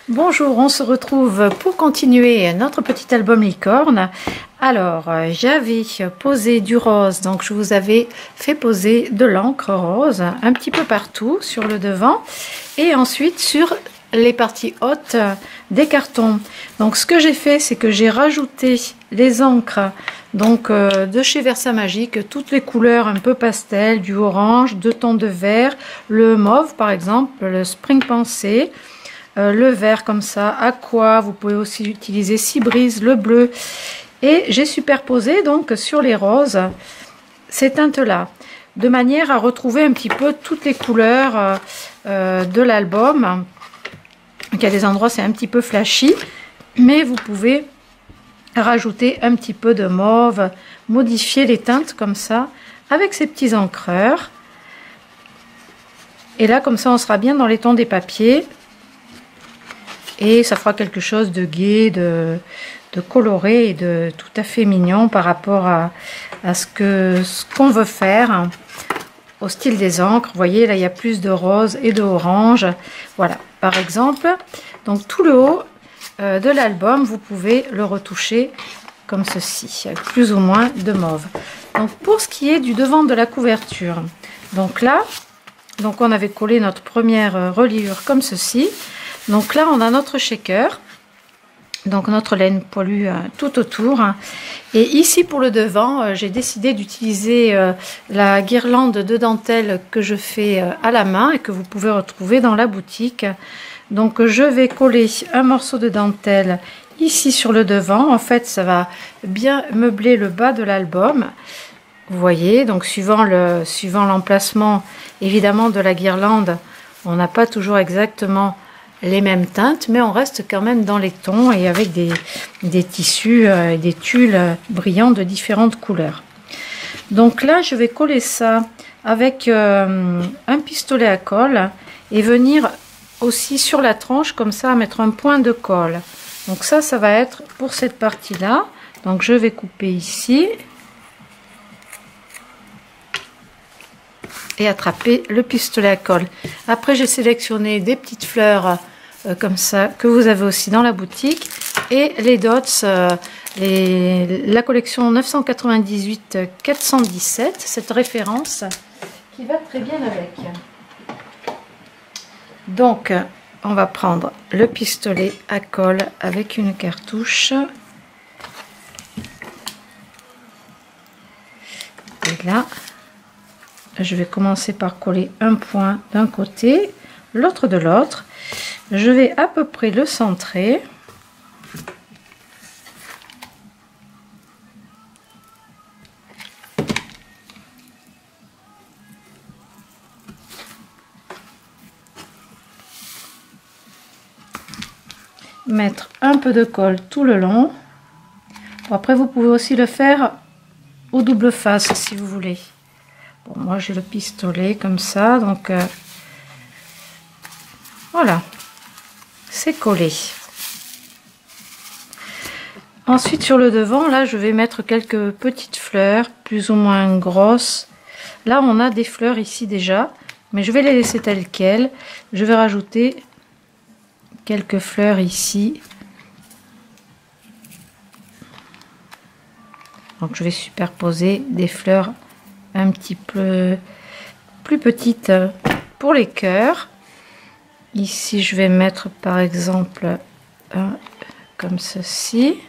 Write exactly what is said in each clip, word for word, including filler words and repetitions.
Bonjour, on se retrouve pour continuer notre petit album licorne. Alors, euh, j'avais posé du rose, donc je vous avais fait poser de l'encre rose un petit peu partout sur le devant et ensuite sur les parties hautes des cartons. Donc ce que j'ai fait, c'est que j'ai rajouté les encres donc euh, de chez Versamagic, toutes les couleurs un peu pastel, du orange, deux tons de vert, le mauve par exemple, le spring pensée. Euh, le vert comme ça, aqua, vous pouvez aussi utiliser cibrise, le bleu, et j'ai superposé donc sur les roses ces teintes là de manière à retrouver un petit peu toutes les couleurs euh, euh, de l'album. Il y a des endroits c'est un petit peu flashy, mais vous pouvez rajouter un petit peu de mauve, modifier les teintes comme ça avec ces petits encreurs, et là comme ça on sera bien dans les tons des papiers. Et ça fera quelque chose de gai, de, de coloré et de tout à fait mignon par rapport à, à ce que ce qu'on veut faire au style des encres. Vous voyez, là, il y a plus de rose et de orange. Voilà, par exemple. Donc, tout le haut euh, de l'album, vous pouvez le retoucher comme ceci, avec plus ou moins de mauve. Donc, pour ce qui est du devant de la couverture, donc là, donc on avait collé notre première reliure comme ceci. Donc là, on a notre shaker, donc notre laine poilue euh, tout autour. Et ici, pour le devant, euh, j'ai décidé d'utiliser euh, la guirlande de dentelle que je fais euh, à la main et que vous pouvez retrouver dans la boutique. Donc, je vais coller un morceau de dentelle ici sur le devant. En fait, ça va bien meubler le bas de l'album. Vous voyez, donc suivant le, suivant l'emplacement, évidemment, de la guirlande, on n'a pas toujours exactement les mêmes teintes, mais on reste quand même dans les tons et avec des, des tissus et euh, des tulles brillants de différentes couleurs. Donc là, je vais coller ça avec euh, un pistolet à colle et venir aussi sur la tranche comme ça, mettre un point de colle. Donc ça, ça va être pour cette partie-là. Donc je vais couper ici et attraper le pistolet à colle. Après, j'ai sélectionné des petites fleurs euh, comme ça que vous avez aussi dans la boutique et les dots, euh, les, la collection neuf cent quatre-vingt-dix-huit quatre cent dix-sept, cette référence qui va très bien avec. Donc, on va prendre le pistolet à colle avec une cartouche. Et là, je vais commencer par coller un point d'un côté, l'autre de l'autre. Je vais à peu près le centrer. Mettre un peu de colle tout le long. Bon, après, vous pouvez aussi le faire au double face si vous voulez. Bon, moi j'ai le pistolet comme ça, donc euh, voilà, c'est collé. Ensuite sur le devant, là je vais mettre quelques petites fleurs plus ou moins grosses. Là on a des fleurs ici déjà, mais je vais les laisser telles quelles. Je vais rajouter quelques fleurs ici. Donc je vais superposer des fleurs un petit peu plus petites pour les cœurs. Ici je vais mettre par exemple un comme ceci,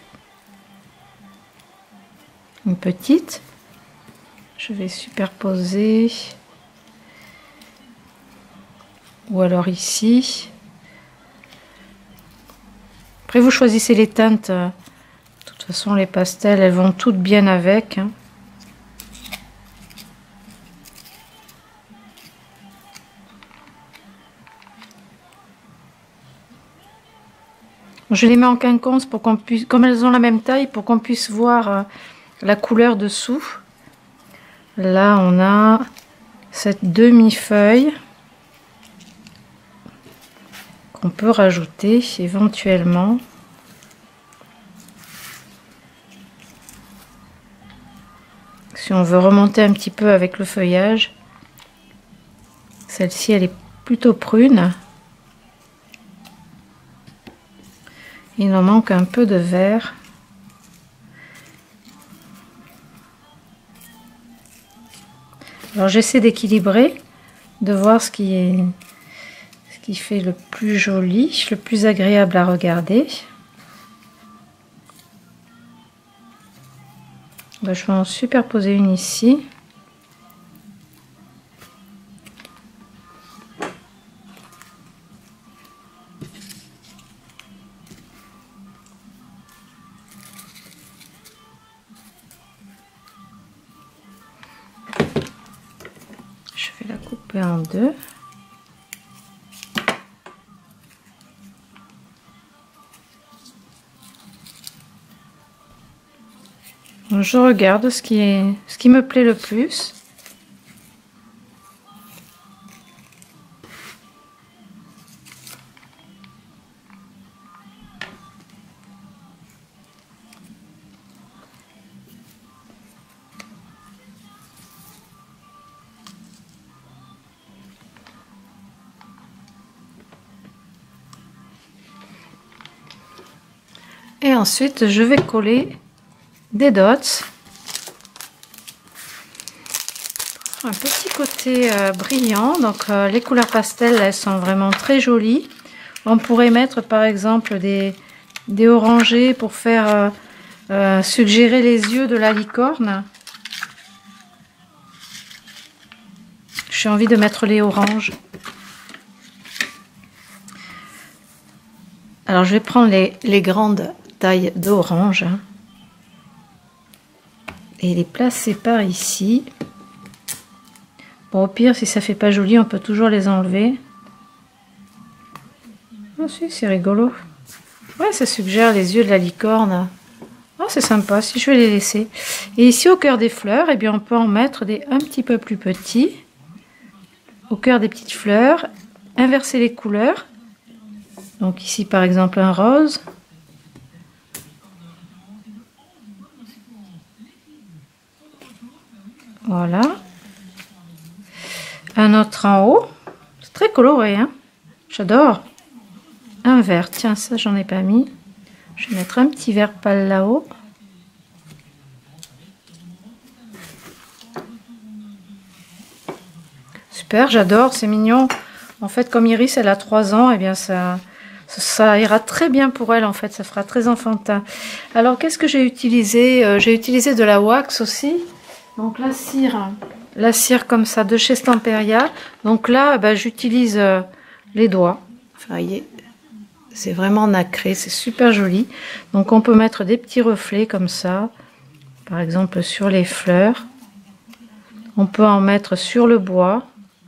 une petite. Je vais superposer, ou alors ici. Après vous choisissez les teintes, de toute façon les pastels elles vont toutes bien avec, hein. Je les mets en quinconce pour qu'on puisse, comme elles ont la même taille, pour qu'on puisse voir euh, la couleur dessous. Là, on a cette demi-feuille qu'on peut rajouter éventuellement. Si on veut remonter un petit peu avec le feuillage. Celle-ci, elle est plutôt prune. Il nous manque un peu de vert. Alors j'essaie d'équilibrer, de voir ce qui est ce qui fait le plus joli, le plus agréable à regarder. Ben, je vais en superposer une ici. Je vais la couper en deux. Je regarde ce qui est, ce qui me plaît le plus. Et ensuite, je vais coller des dots. Un petit côté euh, brillant, donc euh, les couleurs pastel, elles sont vraiment très jolies. On pourrait mettre par exemple des, des orangés pour faire euh, euh, suggérer les yeux de la licorne. J'ai envie de mettre les oranges. Alors je vais prendre les, les grandes tailles d'orange hein, et les placer par ici. Bon, au pire, si ça fait pas joli, on peut toujours les enlever. Ah si, c'est rigolo. Ouais, ça suggère les yeux de la licorne. Ah, c'est sympa, si je vais les laisser. Et ici, au cœur des fleurs, eh bien, on peut en mettre des un petit peu plus petits. Au cœur des petites fleurs, inverser les couleurs. Donc ici, par exemple, un rose. Voilà. Un autre en haut. C'est très coloré, hein. J'adore. Un vert. Tiens, ça, j'en ai pas mis. Je vais mettre un petit vert pâle là-haut. Super, j'adore. C'est mignon. En fait, comme Iris, elle a trois ans, et eh bien ça, ça ira très bien pour elle. En fait, ça fera très enfantin. Alors, qu'est-ce que j'ai utilisé? euh, J'ai utilisé de la wax aussi. Donc, la cire. La cire comme ça de chez Stamperia. Donc là, bah, j'utilise euh, les doigts. Enfin, vous voyez, c'est vraiment nacré, c'est super joli. Donc on peut mettre des petits reflets comme ça, par exemple sur les fleurs. On peut en mettre sur le bois.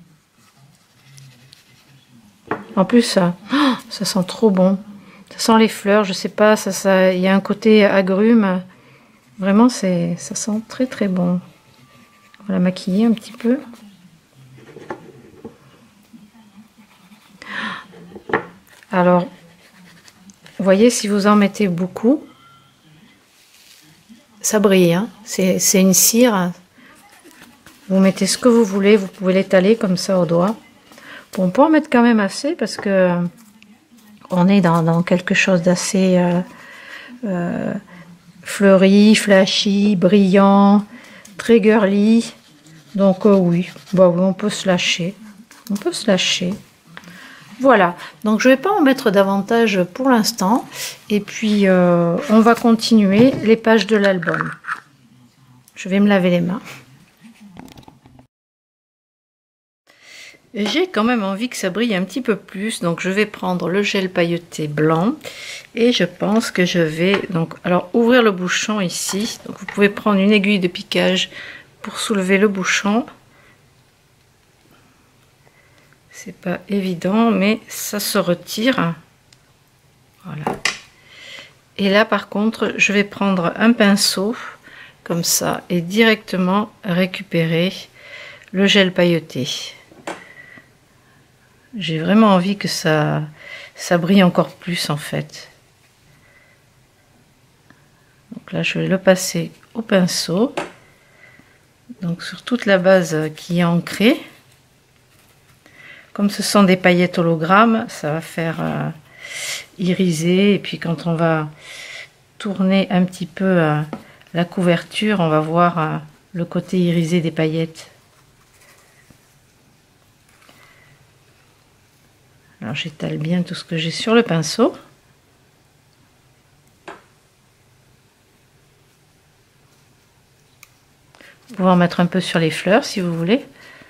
En plus, ça, oh, ça sent trop bon. Ça sent les fleurs, je sais pas, ça, ça, il y a un côté agrume. Vraiment, c'est, ça sent très très bon. On va la maquiller un petit peu. Alors, vous voyez, si vous en mettez beaucoup, ça brille. Hein. C'est une cire. Vous mettez ce que vous voulez, vous pouvez l'étaler comme ça au doigt. Bon, on peut en mettre quand même assez parce que on est dans, dans quelque chose d'assez euh, euh, fleuri, flashy, brillant, très girly. Donc euh, oui, bah oui, on peut se lâcher. On peut se lâcher. Voilà, donc je ne vais pas en mettre davantage pour l'instant. Et puis, euh, on va continuer les pages de l'album. Je vais me laver les mains. J'ai quand même envie que ça brille un petit peu plus. Donc, je vais prendre le gel pailleté blanc. Et je pense que je vais... donc, alors, ouvrir le bouchon ici. Donc, vous pouvez prendre une aiguille de piquage pour soulever le bouchon. C'est pas évident, mais ça se retire. Voilà. Et là, par contre, je vais prendre un pinceau, comme ça, et directement récupérer le gel pailleté. J'ai vraiment envie que ça, ça brille encore plus, en fait. Donc là, je vais le passer au pinceau. Donc, sur toute la base qui est ancrée. Comme ce sont des paillettes hologrammes, ça va faire, euh, irisé. Et puis quand on va tourner un petit peu euh, la couverture, on va voir euh, le côté irisé des paillettes. Alors j'étale bien tout ce que j'ai sur le pinceau. Vous pouvez en mettre un peu sur les fleurs si vous voulez.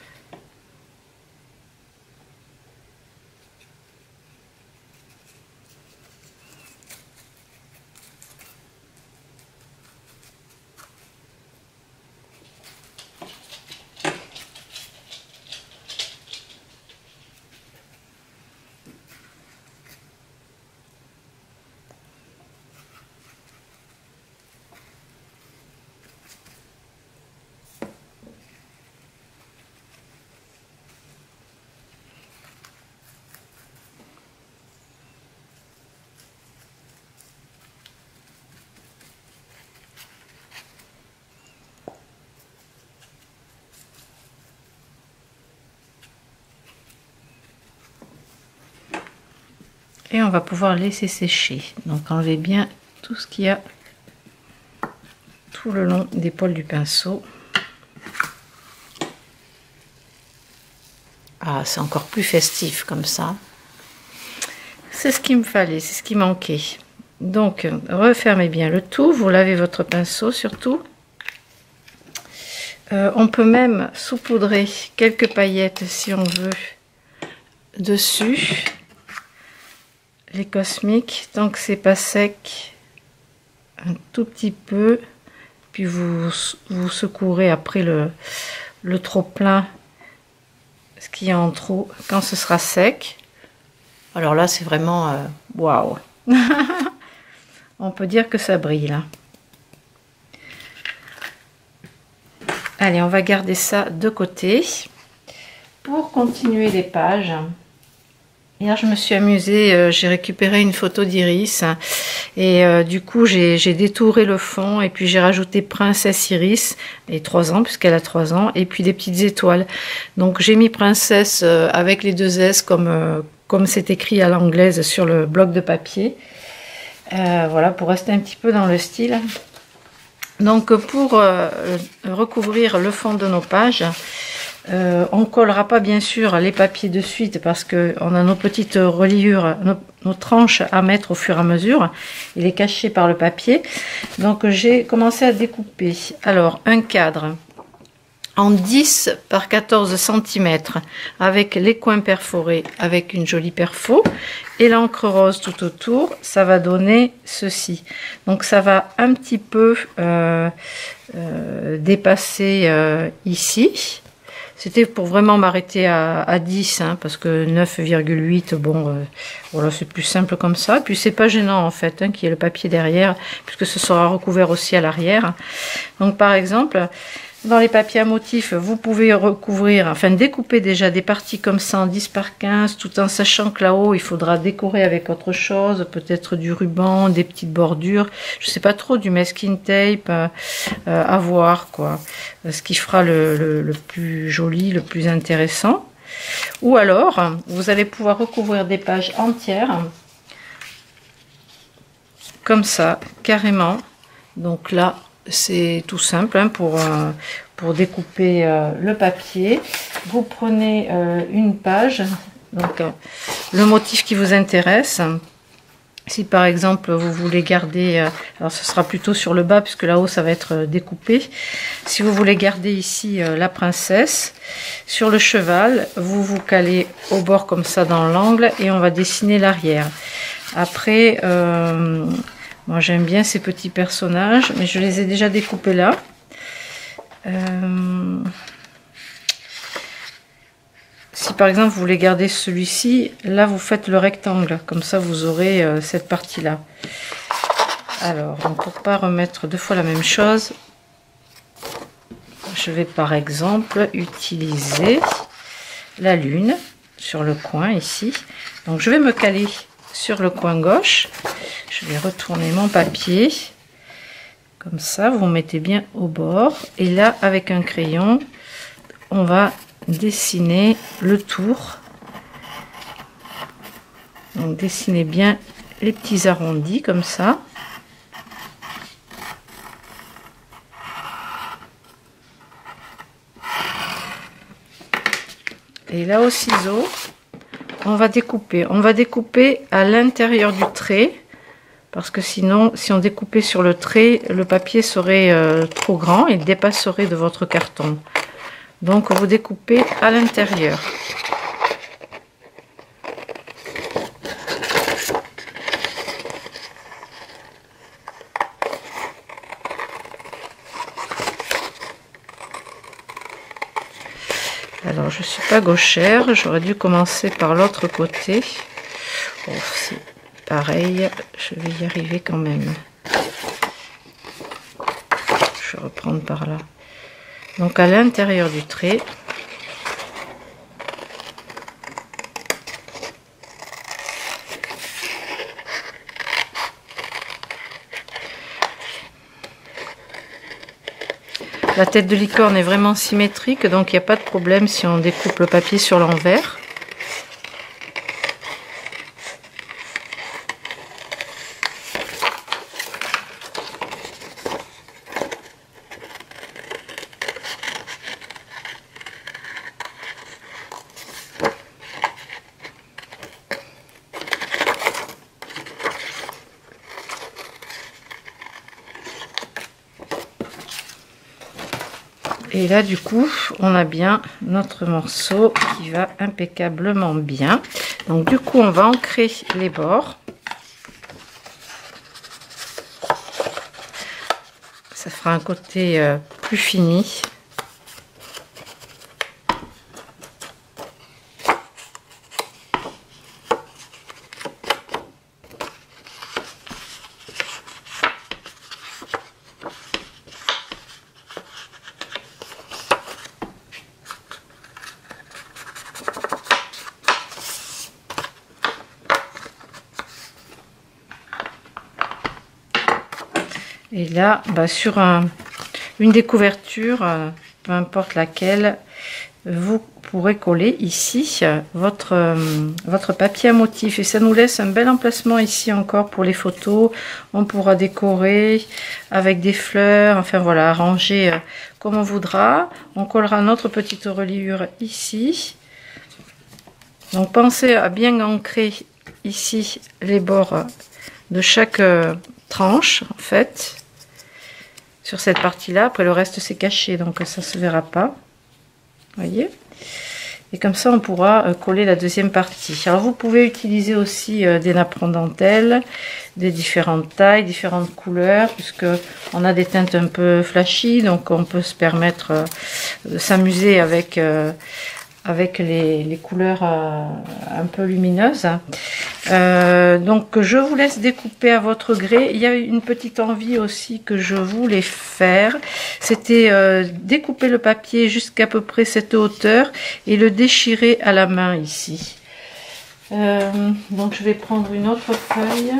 Et on va pouvoir laisser sécher. Donc enlevez bien tout ce qu'il y a tout le long des poils du pinceau. Ah, c'est encore plus festif comme ça. C'est ce qu'il me fallait, c'est ce qui manquait. Donc refermez bien le tout, vous lavez votre pinceau surtout. Euh, on peut même saupoudrer quelques paillettes si on veut dessus. Les cosmiques, tant que c'est pas sec, un tout petit peu, puis vous vous secourez après le, le trop plein, ce qu'il y a en trop, quand ce sera sec. Alors là c'est vraiment waouh. Wow. On peut dire que ça brille là. Allez, on va garder ça de côté pour continuer les pages. Hier, je me suis amusée, euh, j'ai récupéré une photo d'Iris et euh, du coup, j'ai détouré le fond et puis j'ai rajouté Princesse Iris, et trois ans, puisqu'elle a trois ans, et puis des petites étoiles. Donc, j'ai mis Princesse euh, avec les deux S comme euh, comme c'est écrit à l'anglaise sur le bloc de papier. Euh, voilà, pour rester un petit peu dans le style. Donc, pour euh, recouvrir le fond de nos pages, Euh, on collera pas bien sûr les papiers de suite parce que on a nos petites reliures, nos, nos tranches à mettre au fur et à mesure. Il est caché par le papier. Donc j'ai commencé à découper. Alors un cadre en dix par quatorze centimètres avec les coins perforés avec une jolie perfo et l'encre rose tout autour. Ça va donner ceci. Donc ça va un petit peu euh, euh, dépasser euh, ici. C'était pour vraiment m'arrêter à, à dix, hein, parce que neuf virgule huit, bon, euh, voilà, c'est plus simple comme ça. Puis c'est pas gênant en fait, hein, qu'il y ait le papier derrière, puisque ce sera recouvert aussi à l'arrière. Donc par exemple, dans les papiers à motifs, vous pouvez recouvrir, enfin découper déjà des parties comme ça en dix par quinze, tout en sachant que là-haut, il faudra décorer avec autre chose, peut-être du ruban, des petites bordures, je sais pas trop, du masking tape, euh, euh, à voir, quoi. Ce qui fera le, le, le plus joli, le plus intéressant. Ou alors, vous allez pouvoir recouvrir des pages entières, comme ça, carrément. Donc là, c'est tout simple, hein, pour, euh, pour découper euh, le papier. Vous prenez euh, une page, donc euh, le motif qui vous intéresse. Si par exemple vous voulez garder, euh, alors ce sera plutôt sur le bas puisque là-haut ça va être euh, découpé. Si vous voulez garder ici euh, la princesse, sur le cheval, vous vous calez au bord comme ça dans l'angle et on va dessiner l'arrière. Après, euh, moi j'aime bien ces petits personnages, mais je les ai déjà découpés là. Euh, si par exemple vous voulez garder celui-ci, là vous faites le rectangle, comme ça vous aurez euh, cette partie-là. Alors, pour pas remettre deux fois la même chose, je vais par exemple utiliser la lune sur le coin ici. Donc je vais me caler sur le coin gauche. Je vais retourner mon papier. Comme ça, vous mettez bien au bord. Et là, avec un crayon, on va dessiner le tour Donc dessinez bien les petits arrondis comme ça. Et là au ciseau, on va découper. On va découper à l'intérieur du trait. Parce que sinon, si on découpait sur le trait, le papier serait euh, trop grand, il dépasserait de votre carton. Donc vous découpez à l'intérieur. Alors je suis pas gauchère, j'aurais dû commencer par l'autre côté. Bon, c'est pareil, je vais y arriver quand même. Je vais reprendre par là. Donc à l'intérieur du trait. La tête de licorne est vraiment symétrique, donc il n'y a pas de problème si on découpe le papier sur l'envers. Et là, du coup, on a bien notre morceau qui va impeccablement bien. Donc, du coup, on va ancrer les bords. Ça fera un côté euh, plus fini. Et là, bah, sur un, une des couvertures, euh, peu importe laquelle, vous pourrez coller ici euh, votre, euh, votre papier à motif. Et ça nous laisse un bel emplacement ici encore pour les photos. On pourra décorer avec des fleurs, enfin voilà, arranger euh, comme on voudra. On collera notre petite reliure ici. Donc pensez à bien ancrer ici les bords de chaque euh, tranche en fait. Sur cette partie là, après le reste c'est caché donc ça se verra pas, voyez, et comme ça on pourra coller la deuxième partie. Alors vous pouvez utiliser aussi des napperons dentelle, des différentes tailles, différentes couleurs, puisque on a des teintes un peu flashy, donc on peut se permettre de s'amuser avec avec les, les couleurs euh, un peu lumineuses. Euh, donc je vous laisse découper à votre gré. Il y a une petite envie aussi que je voulais faire, c'était euh, découper le papier jusqu'à peu près cette hauteur et le déchirer à la main ici. Euh, donc je vais prendre une autre feuille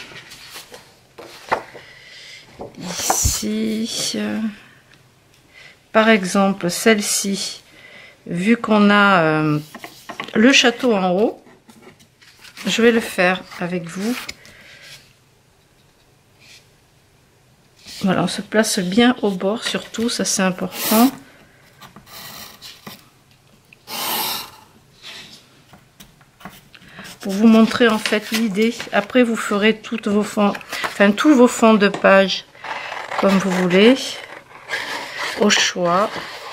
ici, euh, par exemple celle-ci. Vu qu'on a euh, le château en haut, je vais le faire avec vous. Voilà, on se place bien au bord surtout, ça c'est important. Pour vous montrer en fait l'idée. Après vous ferez toutes vos fonds, enfin tous vos fonds de page comme vous voulez, au choix.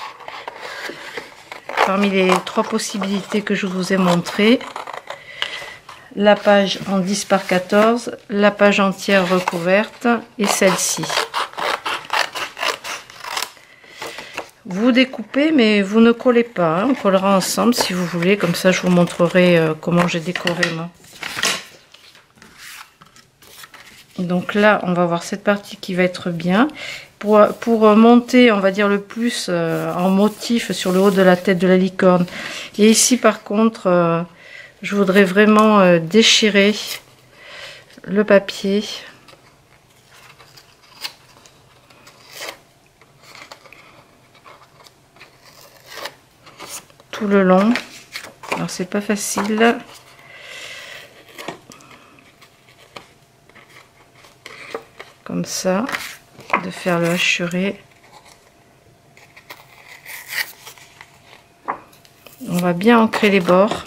Parmi les trois possibilités que je vous ai montrées, la page en dix par quatorze, la page entière recouverte et celle-ci. Vous découpez mais vous ne collez pas, hein. On collera ensemble si vous voulez, comme ça je vous montrerai euh, comment j'ai décoré moi. Donc là on va voir cette partie qui va être bien. Pour, pour monter, on va dire, le plus euh, en motif sur le haut de la tête de la licorne. Et ici, par contre, euh, je voudrais vraiment euh, déchirer le papier. Tout le long. Alors, c'est pas facile. comme ça, de faire le hachuré. On va bien ancrer les bords.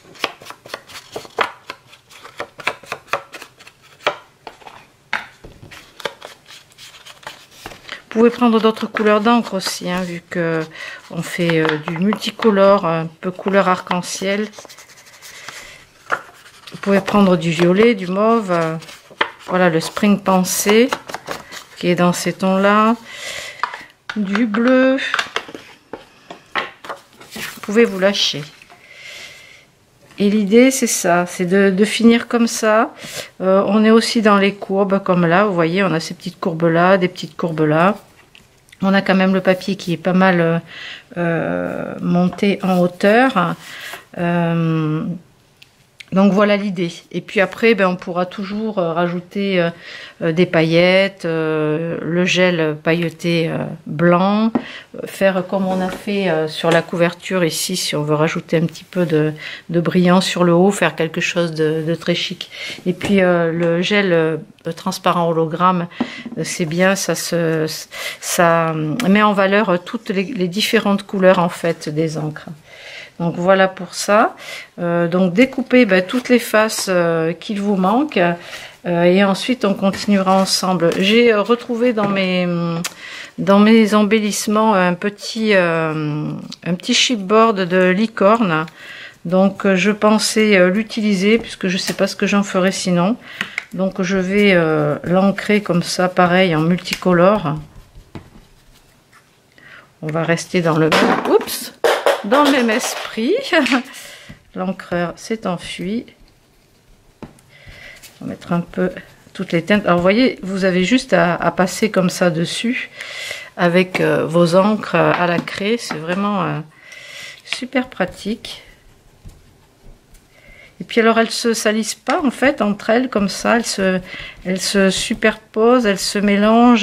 Vous pouvez prendre d'autres couleurs d'encre aussi, hein, vu que on fait euh, du multicolore, un peu couleur arc-en-ciel. Vous pouvez prendre du violet, du mauve. Euh, voilà le Spring Pensée qui est dans ces tons-là. Du bleu. Vous pouvez vous lâcher. Et l'idée, c'est ça, c'est de, de finir comme ça. Euh, on est aussi dans les courbes, comme là, vous voyez, on a ces petites courbes-là, des petites courbes-là. On a quand même le papier qui est pas mal euh, monté en hauteur. Euh, donc voilà l'idée. Et puis après, ben, on pourra toujours rajouter euh, des paillettes, euh, le gel pailleté euh, blanc, faire comme on a fait euh, sur la couverture ici, si on veut rajouter un petit peu de, de brillant sur le haut, faire quelque chose de, de très chic. Et puis euh, le gel euh, transparent hologramme, c'est bien, ça se ça met en valeur toutes les, les différentes couleurs en fait des encres. Donc voilà pour ça. Euh, donc découpez ben, toutes les faces euh, qu'il vous manque euh, et ensuite on continuera ensemble. J'ai euh, retrouvé dans mes dans mes embellissements un petit euh, un petit chipboard de licorne. Donc euh, je pensais euh, l'utiliser puisque je sais pas ce que j'en ferai sinon. Donc je vais euh, l'ancrer comme ça, pareil en multicolore. On va rester dans le même, oups, dans le même esprit. L'encreur s'est enfui. On va mettre un peu toutes les teintes. Alors vous voyez, vous avez juste à, à passer comme ça dessus avec euh, vos encres à la craie. C'est vraiment euh, super pratique. Et puis alors elles se salissent pas en fait entre elles comme ça, elles se, elles se superposent, elles se mélangent.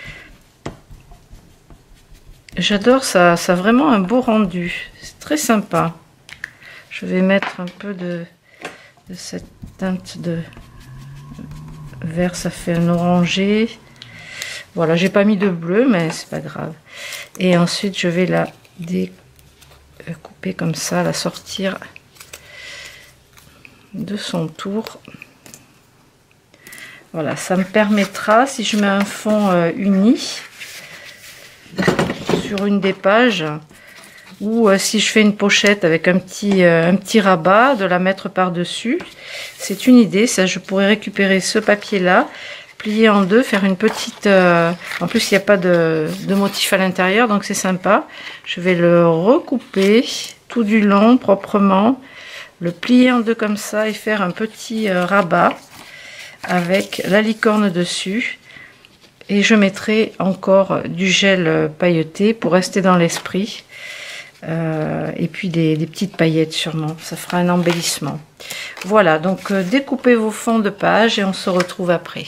J'adore ça, ça a vraiment un beau rendu, c'est très sympa. Je vais mettre un peu de, de cette teinte de vert, ça fait un orangé. Voilà, j'ai pas mis de bleu mais c'est pas grave. Et ensuite je vais la découper comme ça, la sortir de son tour. Voilà, ça me permettra, si je mets un fond euh, uni sur une des pages, ou euh, si je fais une pochette avec un petit, euh, un petit rabat, de la mettre par dessus. C'est une idée, ça. Je pourrais récupérer ce papier là, plier en deux, faire une petite euh, en plus il n'y a pas de, de motif à l'intérieur, donc c'est sympa. Je vais le recouper tout du long proprement, le plier en deux comme ça et faire un petit euh, rabat avec la licorne dessus. Et je mettrai encore du gel pailleté pour rester dans l'esprit. Euh, et puis des, des petites paillettes sûrement. Ça fera un embellissement. Voilà, donc euh, découpez vos fonds de page et on se retrouve après.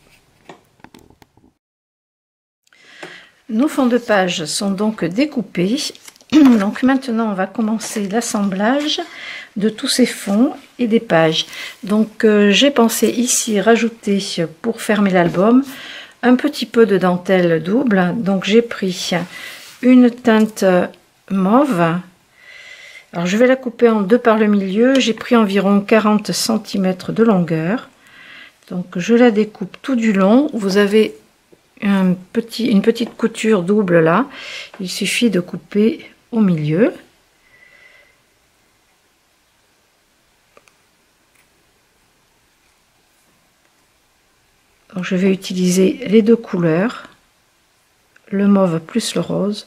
Nos fonds de page sont donc découpés. Donc maintenant on va commencer l'assemblage de tous ces fonds et des pages. Donc euh, j'ai pensé ici rajouter, pour fermer l'album, un petit peu de dentelle double. Donc j'ai pris une teinte mauve. Alors je vais la couper en deux par le milieu. J'ai pris environ quarante centimètres de longueur. Donc je la découpe tout du long. Vous avez un petit, une petite couture double là. Il suffit de couper au milieu. Donc je vais utiliser les deux couleurs, le mauve plus le rose.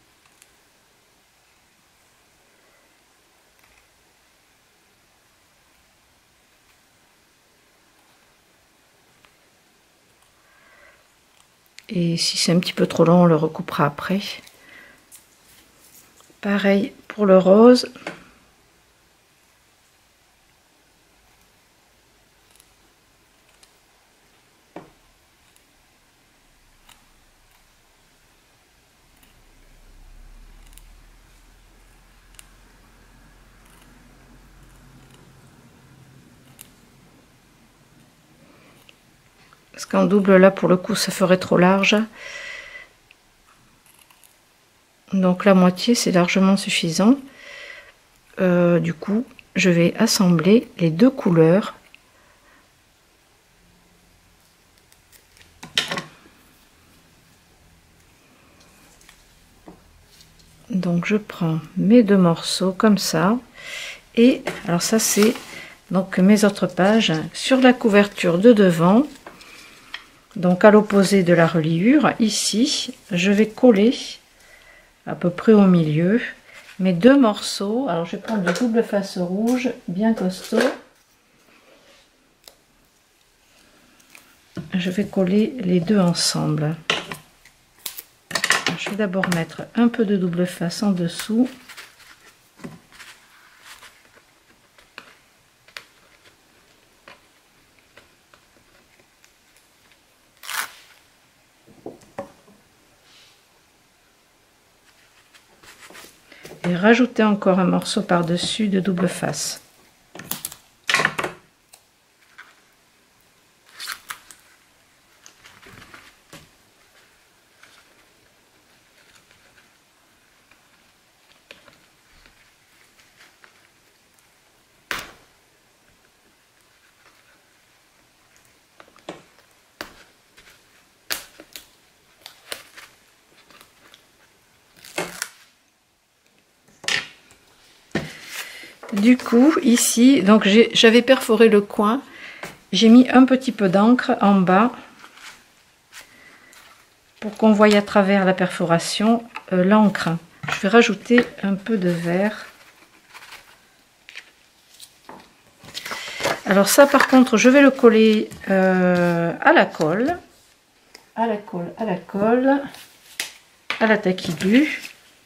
Et si c'est un petit peu trop long, on le recoupera après. Pareil pour le rose. parce qu'en double là pour le coup ça ferait trop large. Donc la moitié c'est largement suffisant. Euh, du coup je vais assembler les deux couleurs. Donc je prends mes deux morceaux comme ça, et alors ça c'est donc mes autres pages sur la couverture de devant, donc à l'opposé de la reliure. Ici je vais coller à peu près au milieu mes deux morceaux. Alors je vais prendre du double face rouge bien costaud, je vais coller les deux ensemble. Je vais d'abord mettre un peu de double face en dessous. Et rajouter encore un morceau par-dessus de double face. Du coup ici donc j'avais perforé le coin, j'ai mis un petit peu d'encre en bas pour qu'on voie à travers la perforation euh, l'encre. Je vais rajouter un peu de vert. Alors ça par contre je vais le coller euh, à la colle, à la colle, à la colle, à la taquidue.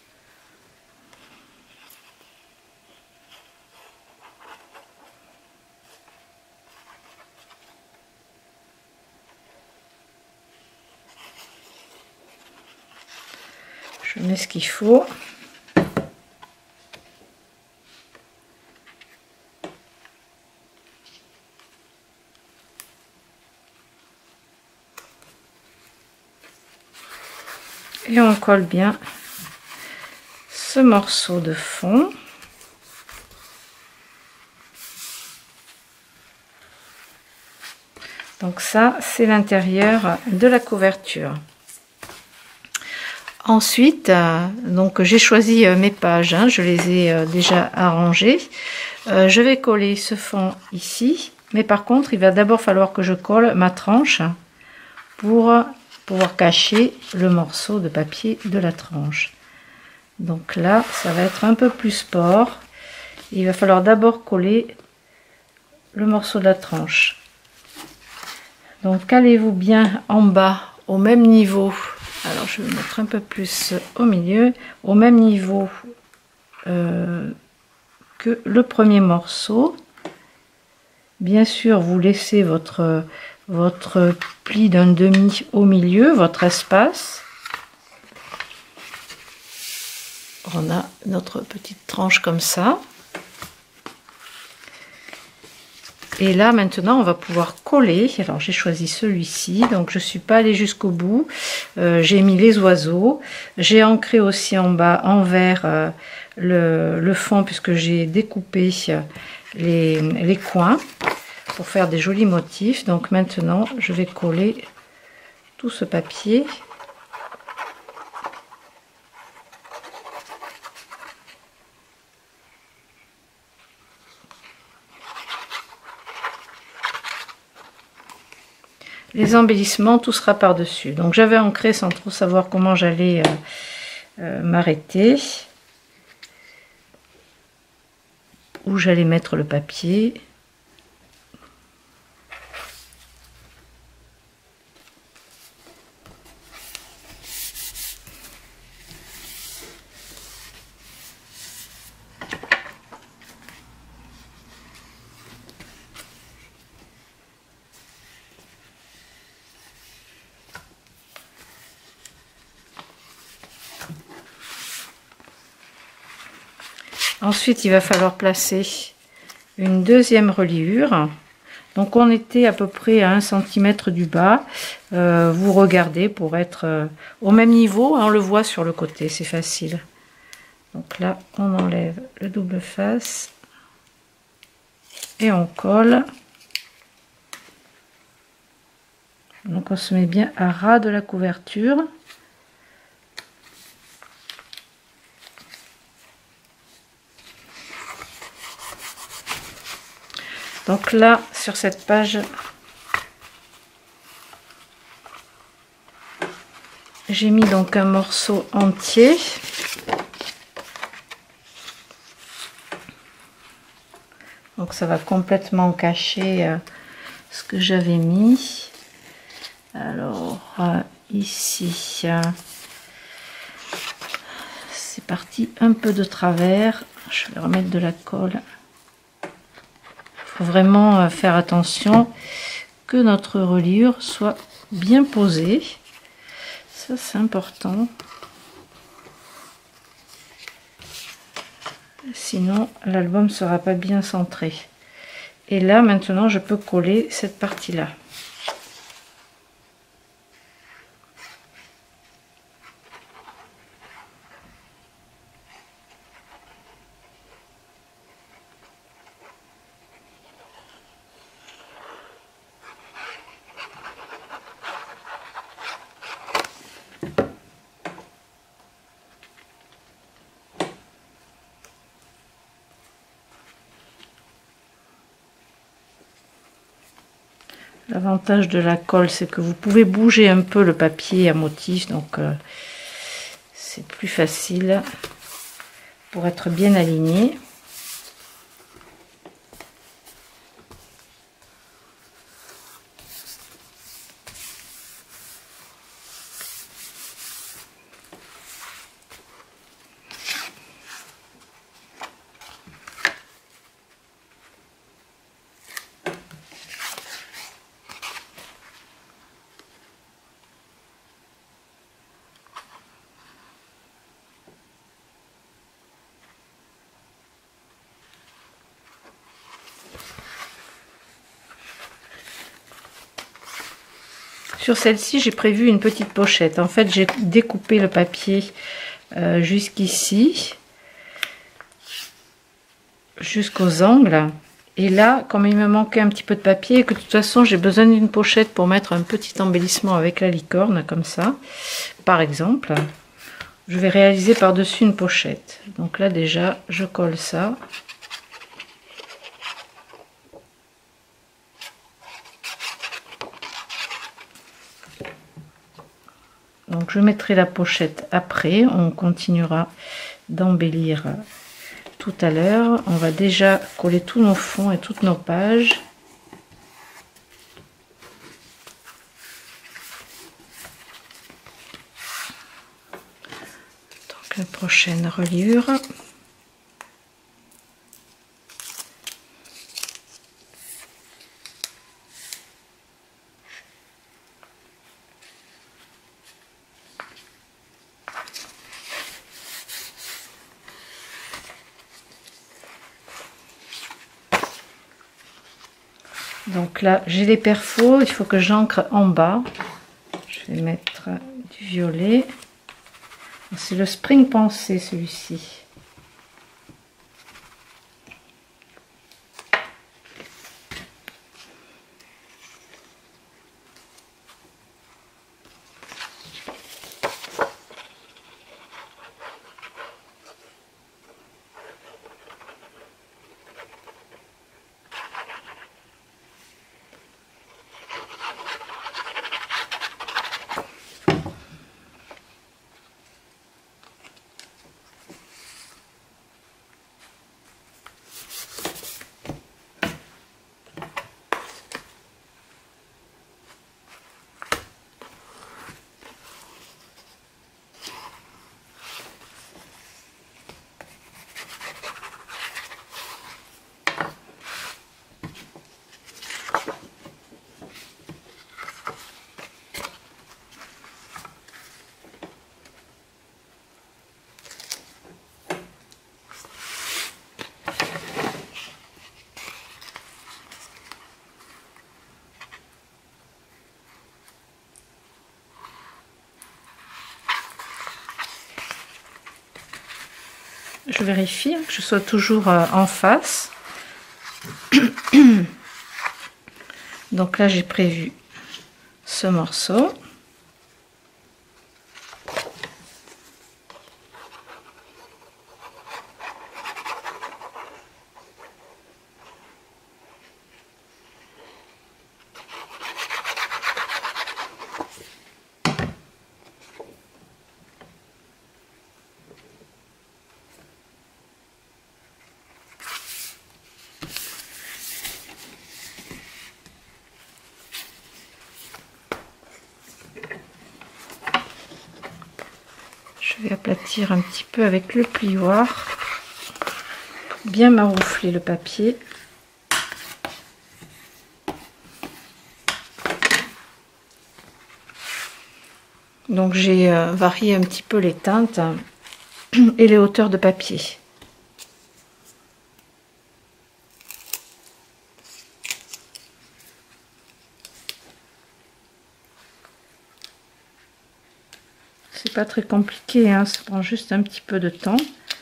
Je mets ce qu'il faut. Et on colle bien ce morceau de fond. Donc ça, c'est l'intérieur de la couverture. Ensuite, euh, donc j'ai choisi euh, mes pages, hein, je les ai euh, déjà arrangées. Euh, je vais coller ce fond ici, mais par contre, il va d'abord falloir que je colle ma tranche pour pouvoir cacher le morceau de papier de la tranche. Donc là, ça va être un peu plus sport. Il va falloir d'abord coller le morceau de la tranche. Donc calez-vous bien en bas au même niveau. Alors je vais mettre un peu plus au milieu, au même niveau euh, que le premier morceau. Bien sûr, vous laissez votre, votre pli d'un demi au milieu, votre espace. On a notre petite tranche comme ça. Et là maintenant on va pouvoir coller. Alors j'ai choisi celui-ci, donc je suis pas allée jusqu'au bout. Euh, j'ai mis les oiseaux, j'ai ancré aussi en bas en vert euh, le, le fond, puisque j'ai découpé les, les coins pour faire des jolis motifs. Donc maintenant je vais coller tout ce papier. Les embellissements, tout sera par-dessus. Donc j'avais ancré sans trop savoir comment j'allais euh, euh, m'arrêter, où j'allais mettre le papier. Ensuite, il va falloir placer une deuxième reliure. Donc on était à peu près à un centimètre du bas. Euh, vous regardez pour être euh, au même niveau, hein, on le voit sur le côté, c'est facile. Donc là on enlève le double face et on colle. Donc on se met bien à ras de la couverture. Donc là, sur cette page, j'ai mis donc un morceau entier. Donc ça va complètement cacher euh, ce que j'avais mis. Alors euh, ici, euh, c'est parti un peu de travers. Je vais remettre de la colle. Faut vraiment faire attention que notre reliure soit bien posée, ça c'est important, sinon l'album sera pas bien centré. Et là maintenant je peux coller cette partie là. L'avantage de la colle, c'est que vous pouvez bouger un peu le papier à motif, donc euh, c'est plus facile pour être bien aligné. Sur celle-ci, j'ai prévu une petite pochette. En fait, j'ai découpé le papier euh, jusqu'ici, jusqu'aux angles. Et là, comme il me manquait un petit peu de papier, et que de toute façon, j'ai besoin d'une pochette pour mettre un petit embellissement avec la licorne, comme ça, par exemple, je vais réaliser par-dessus une pochette. Donc là, déjà, je colle ça. Donc je mettrai la pochette après, on continuera d'embellir tout à l'heure. On va déjà coller tous nos fonds et toutes nos pages. Donc la prochaine reliure. Donc là, j'ai les perfos, il faut que j'ancre en bas. Je vais mettre du violet. C'est le Spring Pensée, celui-ci. je vérifie que je sois toujours en face. Donc là j'ai prévu ce morceau. Je vais aplatir un petit peu avec le plioir, bien maroufler le papier. Donc j'ai euh, varié un petit peu les teintes et les hauteurs de papier. C'est pas très compliqué, hein, ça prend juste un petit peu de temps.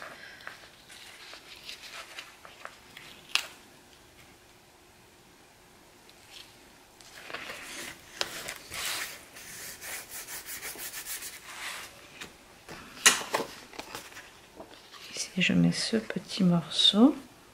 Ici, je mets ce petit morceau.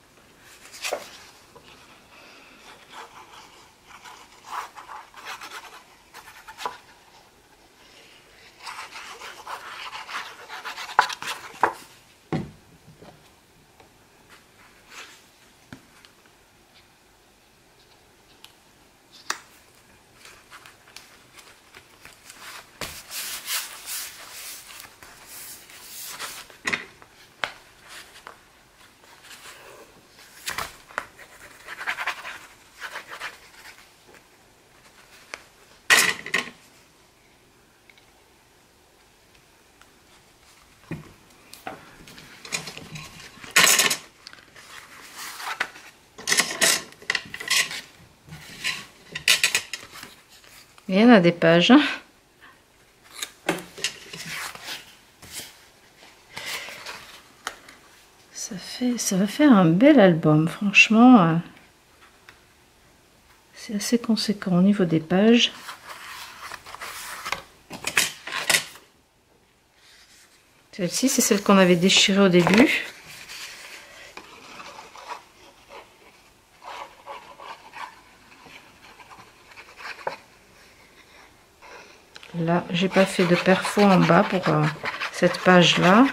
Il y en a des pages. Ça fait, ça va faire un bel album, franchement. C'est assez conséquent au niveau des pages. Celle-ci, c'est celle qu'on avait déchirée au début. Là, j'ai pas fait de perfo en bas pour euh, cette page là.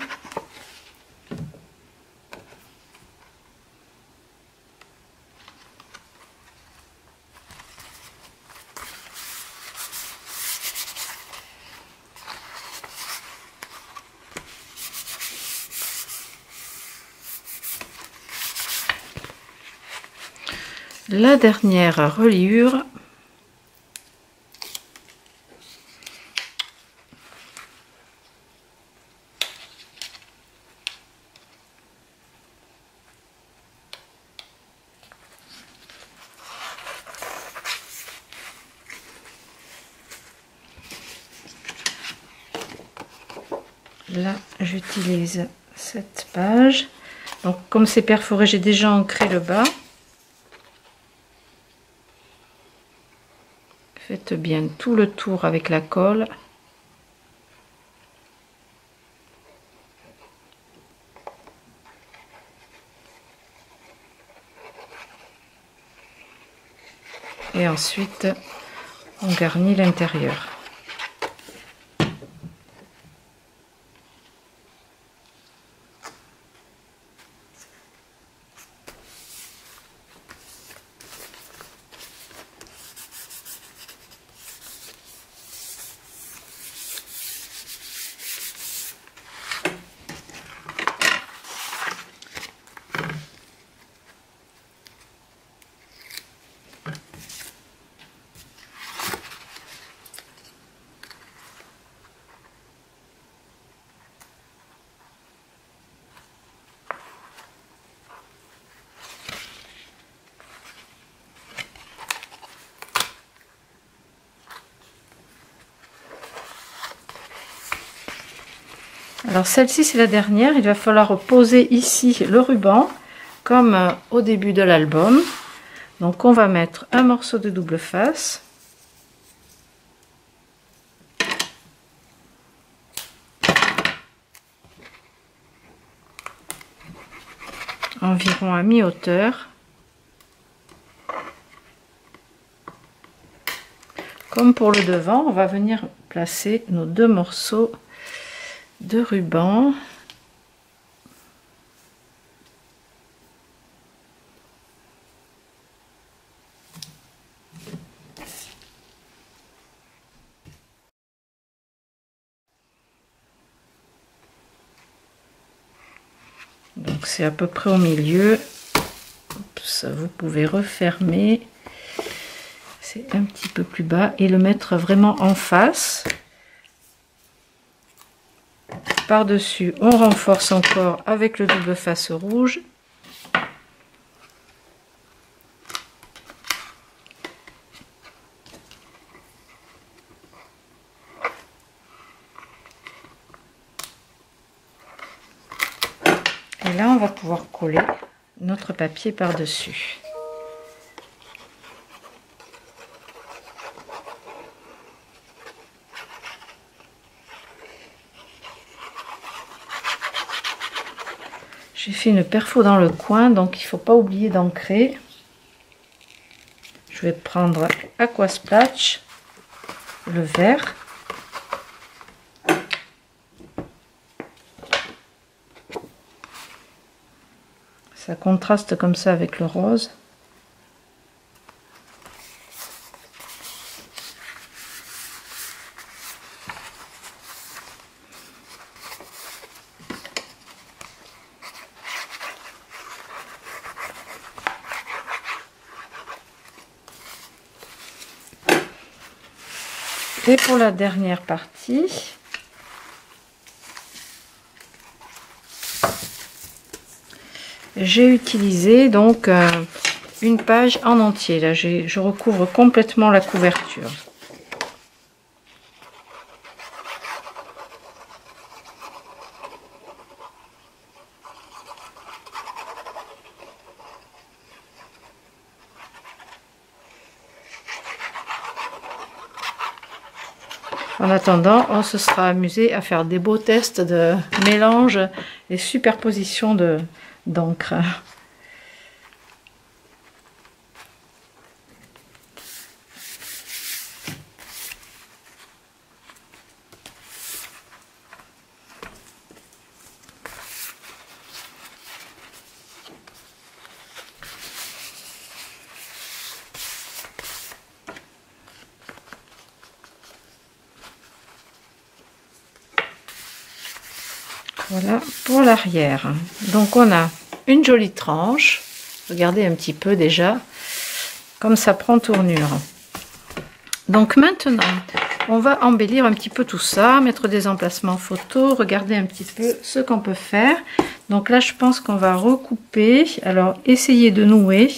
La dernière reliure. Là, j'utilise cette page. Donc, comme c'est perforé, j'ai déjà ancré le bas. Faites bien tout le tour avec la colle. Et ensuite, on garnit l'intérieur. Alors celle-ci c'est la dernière, il va falloir poser ici le ruban comme au début de l'album. Donc on va mettre un morceau de double face. Environ à mi-hauteur. Comme pour le devant, on va venir placer nos deux morceaux de ruban. Donc c'est à peu près au milieu. Ça, vous pouvez refermer. C'est un petit peu plus bas et le mettre vraiment en face. Par-dessus, on renforce encore avec le double face rouge. Et là, on va pouvoir coller notre papier par-dessus. J'ai fait une perfo dans le coin, donc il ne faut pas oublier d'ancrer. Je vais prendre Aqua Splash, le vert. Ça contraste comme ça avec le rose. Et pour la dernière partie, j'ai utilisé donc euh, une page en entier. Là, je recouvre complètement la couverture. En attendant, on se sera amusé à faire des beaux tests de mélange et superposition de d'encre. Voilà pour l'arrière. Donc on a une jolie tranche. Regardez un petit peu déjà comme ça prend tournure. Donc maintenant on va embellir un petit peu tout ça, mettre des emplacements photos, regarder un petit peu ce qu'on peut faire. Donc là je pense qu'on va recouper. Alors essayez de nouer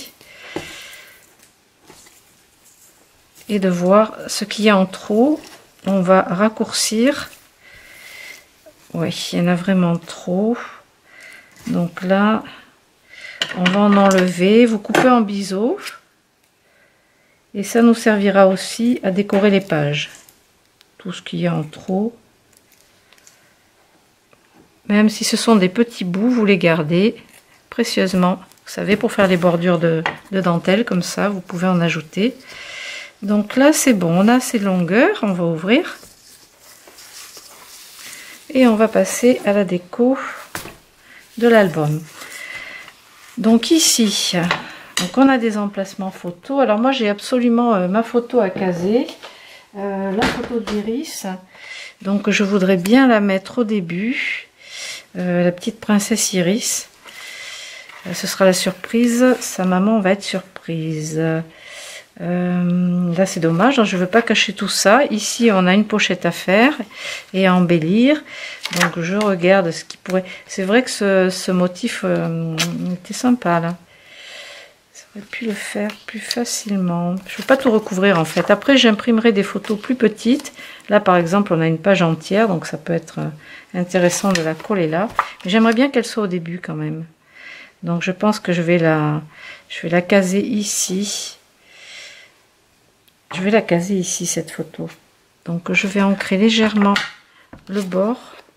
et de voir ce qu'il y a en trop. On va raccourcir. Oui, il y en a vraiment trop. Donc là, on va en enlever. Vous coupez en biseau. Et ça nous servira aussi à décorer les pages. Tout ce qu'il y a en trop. Même si ce sont des petits bouts, vous les gardez précieusement. Vous savez, pour faire les bordures de, de dentelle, comme ça, vous pouvez en ajouter. Donc là, c'est bon. On a assez de longueur. On va ouvrir. Et on va passer à la déco de l'album. Donc ici, donc on a des emplacements photos. Alors moi j'ai absolument euh, ma photo à caser, euh, la photo d'Iris. Donc je voudrais bien la mettre au début, euh, la petite princesse Iris. Euh, ce sera la surprise. Sa maman va être surprise. Euh, là c'est dommage, je ne veux pas cacher tout ça. Ici on a une pochette à faire et à embellir, donc je regarde ce qui pourrait. C'est vrai que ce, ce motif euh, était sympa là. j'aurais pu le faire plus facilement. Je ne vais pas tout recouvrir en fait. Après, j'imprimerai des photos plus petites. Là, par exemple, on a une page entière, donc ça peut être intéressant de la coller là. Mais j'aimerais bien qu'elle soit au début quand même. Donc, je pense que je vais la, je vais la caser ici. Je vais la caser ici, cette photo. Donc, je vais ancrer légèrement le bord.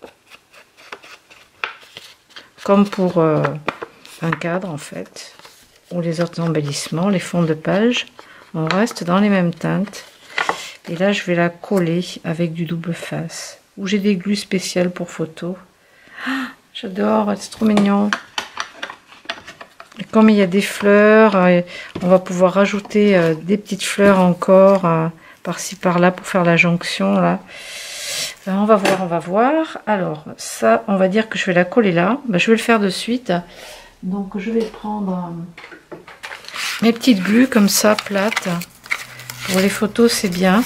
Comme pour euh, un cadre en fait. Ou les autres embellissements, les fonds de page. On reste dans les mêmes teintes. Et là, je vais la coller avec du double face. Ou j'ai des glues spéciales pour photo. Ah, j'adore, c'est trop mignon. Et comme il y a des fleurs, euh, on va pouvoir rajouter euh, des petites fleurs encore euh, par-ci par-là pour faire la jonction là. Euh, on va voir, on va voir. Alors ça, on va dire que je vais la coller là. Ben, je vais le faire de suite. Donc je vais prendre euh, mes petites glues comme ça, plates. Pour les photos, c'est bien.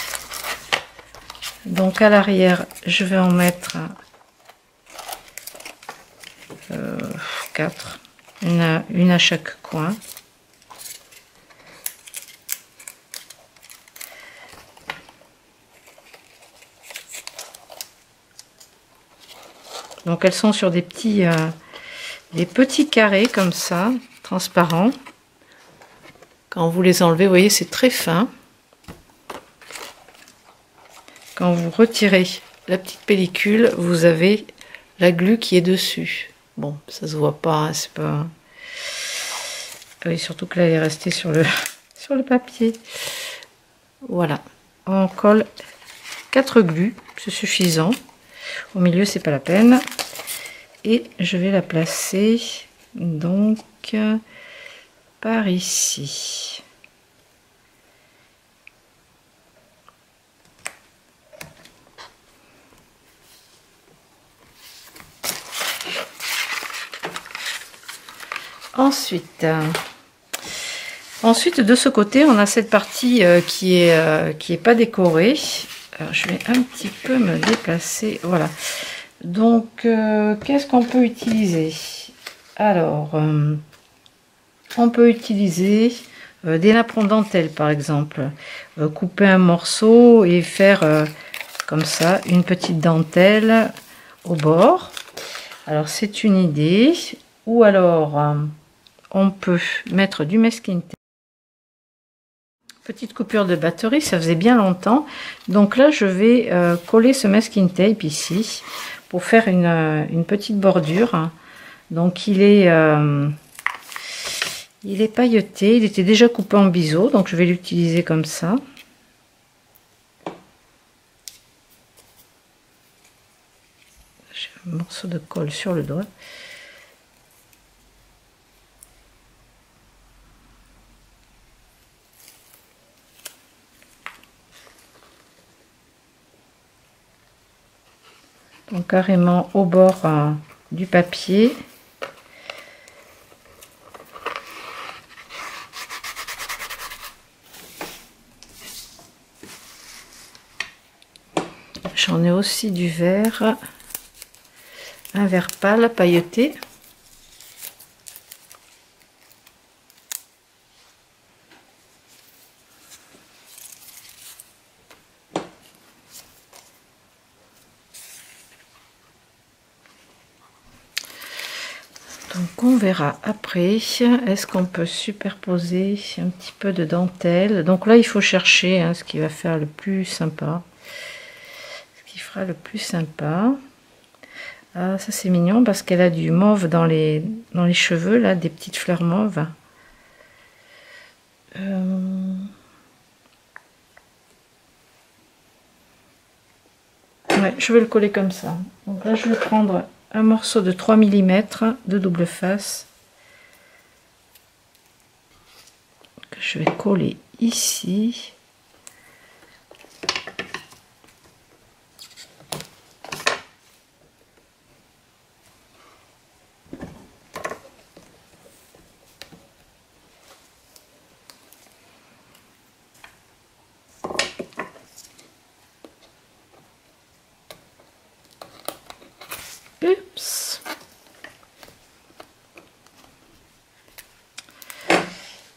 Donc à l'arrière, je vais en mettre euh, quatre. Une à, une à chaque coin. Donc elles sont sur des petits, euh, des petits carrés comme ça, transparents. Quand vous les enlevez, vous voyez, c'est très fin. Quand vous retirez la petite pellicule, vous avez la glu qui est dessus. Bon, ça se voit pas, hein, c'est pas... Oui, surtout que là, elle est restée sur le, sur le papier. Voilà. On colle quatre glus, c'est suffisant. Au milieu, c'est pas la peine. Et je vais la placer donc par ici. Ensuite, euh, ensuite de ce côté, on a cette partie euh, qui est euh, qui est pas décorée. Alors, je vais un petit peu me déplacer. Voilà. Donc, euh, qu'est-ce qu'on peut utiliser? Alors, euh, on peut utiliser euh, des napperons dentelle, par exemple. Euh, couper un morceau et faire euh, comme ça une petite dentelle au bord. Alors, c'est une idée. Ou alors, euh, on peut mettre du masking tape. Petite coupure de batterie, ça faisait bien longtemps. Donc là, je vais euh, coller ce masking tape ici pour faire une, euh, une petite bordure. Donc il est, euh, il est pailleté, il était déjà coupé en biseau, donc je vais l'utiliser comme ça. J'ai un morceau de colle sur le doigt. Donc carrément au bord euh, du papier. J'en ai aussi du vert, un vert pâle pailleté. Donc on verra après, est-ce qu'on peut superposer un petit peu de dentelle. Donc là il faut chercher hein, ce qui va faire le plus sympa. Ce qui fera le plus sympa. Ah ça c'est mignon parce qu'elle a du mauve dans les, dans les cheveux, là, des petites fleurs mauves. Euh... Ouais, je vais le coller comme ça. Donc là je vais prendre un morceau de trois millimètres de double face que je vais coller ici. Oups.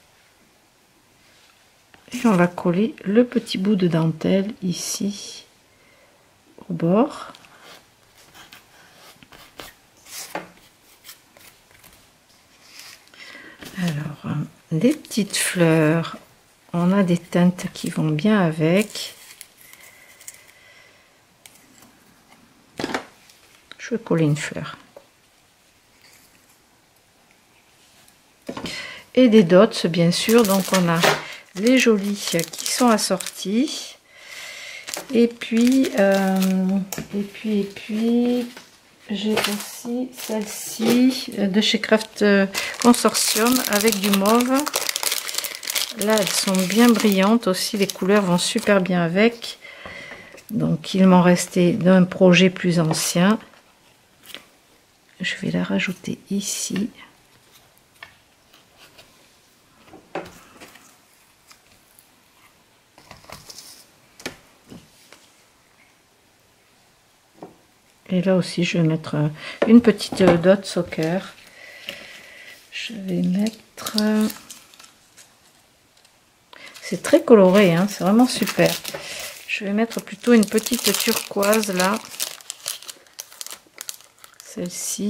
Et on va coller le petit bout de dentelle ici au bord. Alors, des petites fleurs, on a des teintes qui vont bien avec. Je vais coller une fleur. Et des dots, bien sûr. Donc, on a les jolis qui sont assortis. Et puis, euh, et puis, et puis... j'ai aussi celle-ci de chez Craft Consortium avec du mauve. Là, elles sont bien brillantes aussi. Les couleurs vont super bien avec. Donc, il m'en restait d'un projet plus ancien. Je vais la rajouter ici. Et là aussi, je vais mettre une petite dot soccer. Je vais mettre... C'est très coloré, hein, c'est vraiment super. Je vais mettre plutôt une petite turquoise là. Celle-ci.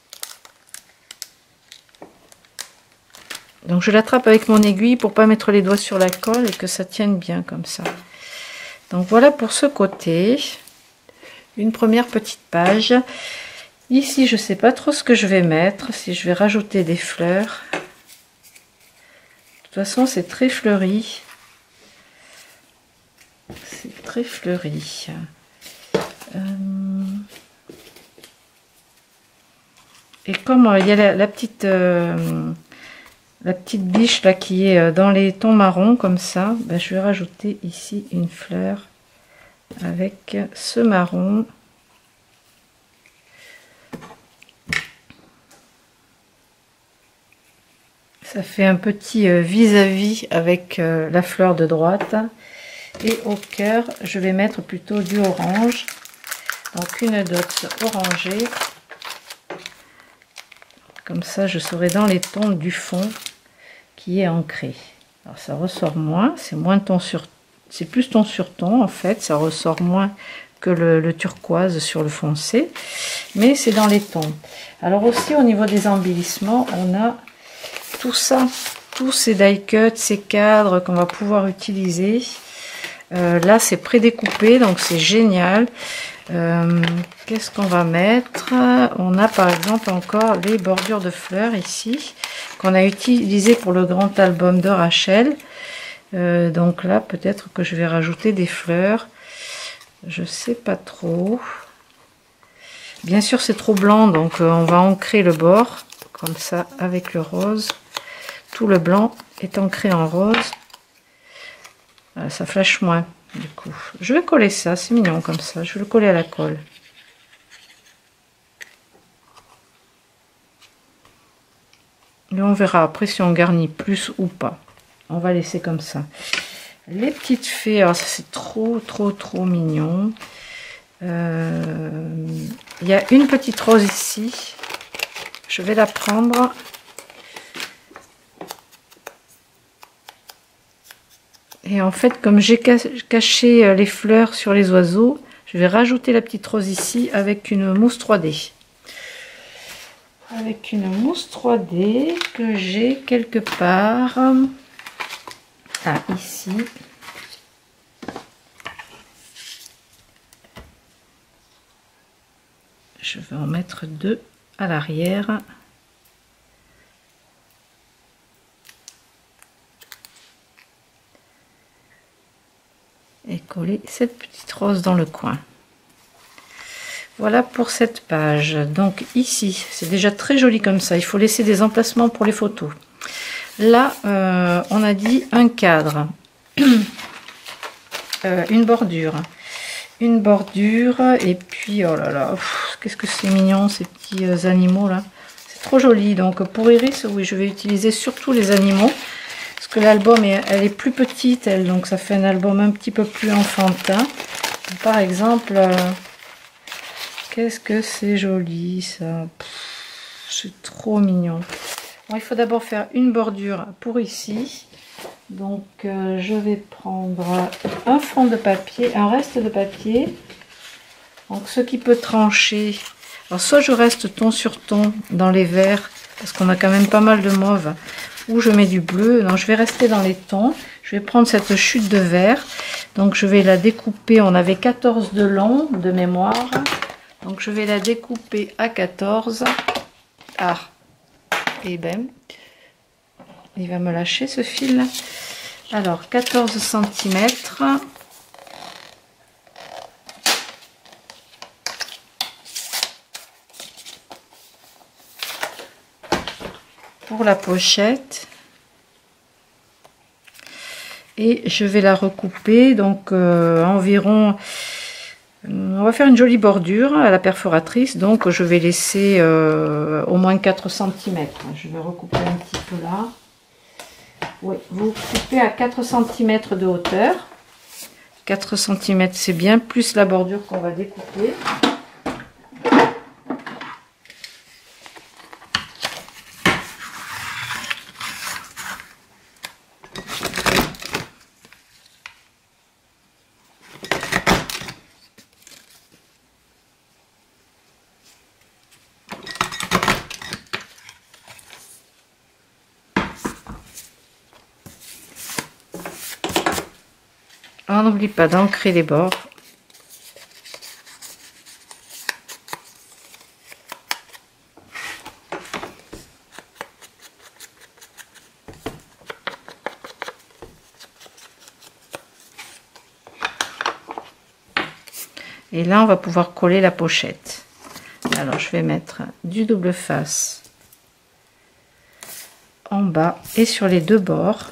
Donc je l'attrape avec mon aiguille pour pas mettre les doigts sur la colle et que ça tienne bien comme ça. Donc voilà pour ce côté. Une première petite page. Ici, je sais pas trop ce que je vais mettre, si je vais rajouter des fleurs. De toute façon, c'est très fleuri. C'est très fleuri. Euh... Et comme euh, il y a la, la petite euh, la petite biche là qui est dans les tons marrons comme ça, ben, je vais rajouter ici une fleur avec ce marron. Ça fait un petit vis-à-vis avec euh, la fleur de droite. Et au cœur, je vais mettre plutôt du orange. Donc une dot orangée. Comme ça, je serai dans les tons du fond qui est ancré. Alors ça ressort moins, c'est moins ton sur, c'est plus ton sur ton en fait. Ça ressort moins que le, le turquoise sur le foncé, mais c'est dans les tons. Alors aussi au niveau des embellissements, on a tout ça, tous ces die cuts, ces cadres qu'on va pouvoir utiliser. Euh, là, c'est prédécoupé, donc c'est génial. Euh, Qu'est-ce qu'on va mettre? On a par exemple encore les bordures de fleurs ici, qu'on a utilisé pour le grand album de Rachel. Euh, donc là, peut-être que je vais rajouter des fleurs. Je sais pas trop. Bien sûr, c'est trop blanc, donc euh, on va ancrer le bord, comme ça, avec le rose. Tout le blanc est ancré en rose. Voilà, ça flash moins, du coup. Je vais coller ça, c'est mignon comme ça. Je vais le coller à la colle. Et on verra après si on garnit plus ou pas. On va laisser comme ça. Les petites fées, alors ça c'est trop, trop, trop mignon. Euh, il y a une petite rose ici. Je vais la prendre. Et en fait, comme j'ai caché les fleurs sur les oiseaux, je vais rajouter la petite rose ici avec une mousse trois D. Avec une mousse trois D que j'ai quelque part. Ah, ici. Je vais en mettre deux à l'arrière. Et coller cette petite rose dans le coin. Voilà pour cette page. Donc ici, c'est déjà très joli comme ça. Il faut laisser des emplacements pour les photos. Là, euh, on a dit un cadre, euh, une bordure, une bordure, et puis, oh là là, qu'est-ce que c'est mignon ces petits euh, animaux là. C'est trop joli. Donc pour Iris, oui, je vais utiliser surtout les animaux. Parce que l'album, elle est plus petite, elle, donc ça fait un album un petit peu plus enfantin. Par exemple, euh, qu'est-ce que c'est joli ça. C'est trop mignon. Bon, il faut d'abord faire une bordure pour ici. Donc euh, je vais prendre un fond de papier, un reste de papier. Donc ce qui peut trancher. Alors soit je reste ton sur ton dans les verts, parce qu'on a quand même pas mal de mauve, ou je mets du bleu. Non, je vais rester dans les tons. Je vais prendre cette chute de vert. Donc je vais la découper. On avait quatorze de long de mémoire. Donc je vais la découper à quatorze. Ah, et ben, il va me lâcher ce fil. Alors quatorze centimètres. Pour la pochette. Et je vais la recouper. Donc euh, environ... On va faire une jolie bordure à la perforatrice, donc je vais laisser euh, au moins quatre centimètres. Je vais recouper un petit peu là. Oui, vous coupez à quatre centimètres de hauteur. quatre centimètres c'est bien, plus la bordure qu'on va découper. On n'oublie pas d'ancrer les bords. Et là, on va pouvoir coller la pochette. Alors, je vais mettre du double face en bas et sur les deux bords.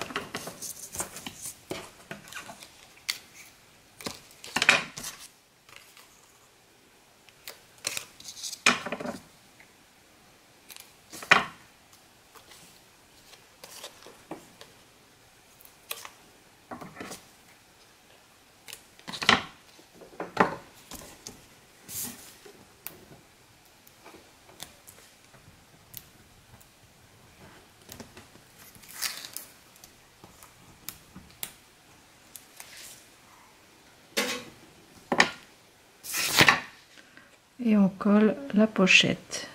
Et on colle la pochette.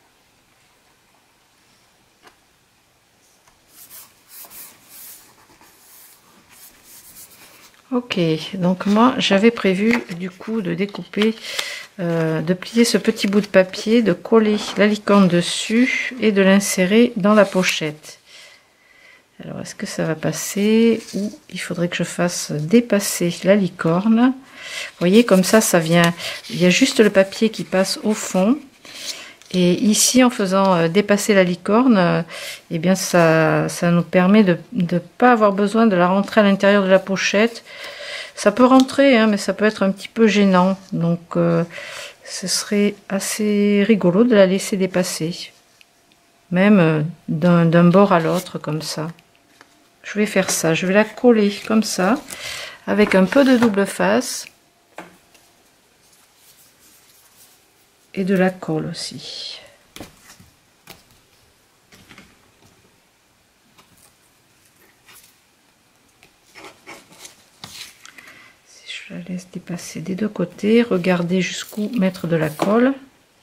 Ok, donc moi j'avais prévu du coup de découper, euh, de plier ce petit bout de papier, de coller la licorne dessus et de l'insérer dans la pochette. Alors est-ce que ça va passer, ou il faudrait que je fasse dépasser la licorne? Vous voyez, comme ça, ça vient, il y a juste le papier qui passe au fond. Et ici, en faisant euh, dépasser la licorne, euh, eh bien ça, ça nous permet de ne pas avoir besoin de la rentrer à l'intérieur de la pochette. Ça peut rentrer, hein, mais ça peut être un petit peu gênant. Donc, euh, ce serait assez rigolo de la laisser dépasser. Même euh, d'un d'un bord à l'autre, comme ça. Je vais faire ça. Je vais la coller comme ça, avec un peu de double face. Et de la colle aussi. Si je la laisse dépasser des deux côtés, regardez jusqu'où mettre de la colle.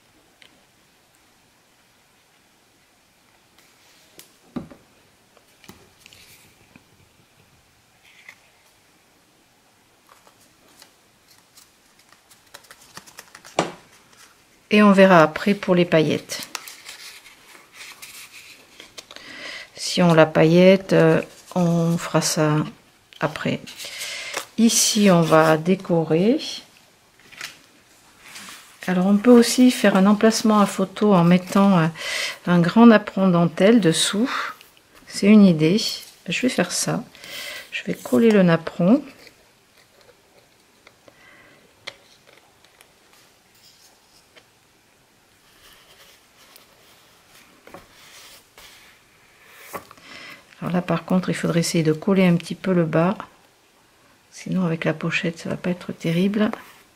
Et on verra après pour les paillettes. Si on la paillette, on fera ça après. Ici, on va décorer. Alors, on peut aussi faire un emplacement à photo en mettant un grand napperon dentelle dessous. C'est une idée. Je vais faire ça. Je vais coller le napperon. Alors là, par contre, il faudrait essayer de coller un petit peu le bas. Sinon, avec la pochette, ça va pas être terrible.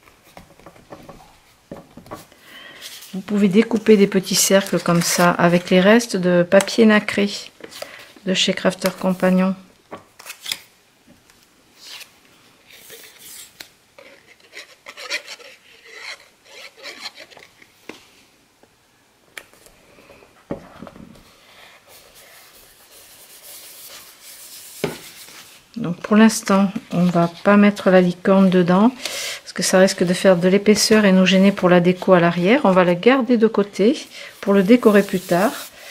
Vous pouvez découper des petits cercles comme ça avec les restes de papier nacré de chez Crafter Compagnon. Donc pour l'instant, on va pas mettre la licorne dedans parce que ça risque de faire de l'épaisseur et nous gêner pour la déco à l'arrière. On va la garder de côté pour le décorer plus tard.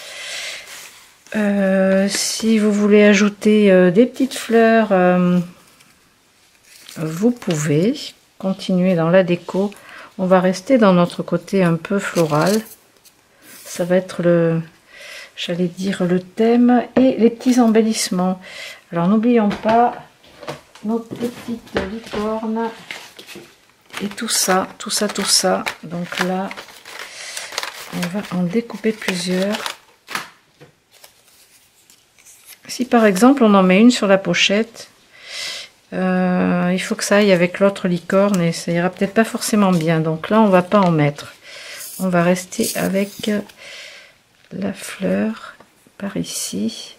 Euh, si vous voulez ajouter euh, des petites fleurs, euh, vous pouvez continuer dans la déco. On va rester dans notre côté un peu floral. Ça va être le, j'allais dire le thème et les petits embellissements. Alors n'oublions pas nos petites licornes et tout ça, tout ça, tout ça. Donc là, on va en découper plusieurs. Si par exemple on en met une sur la pochette, euh, il faut que ça aille avec l'autre licorne et ça ira peut-être pas forcément bien. Donc là, on va pas en mettre. On va rester avec la fleur par ici.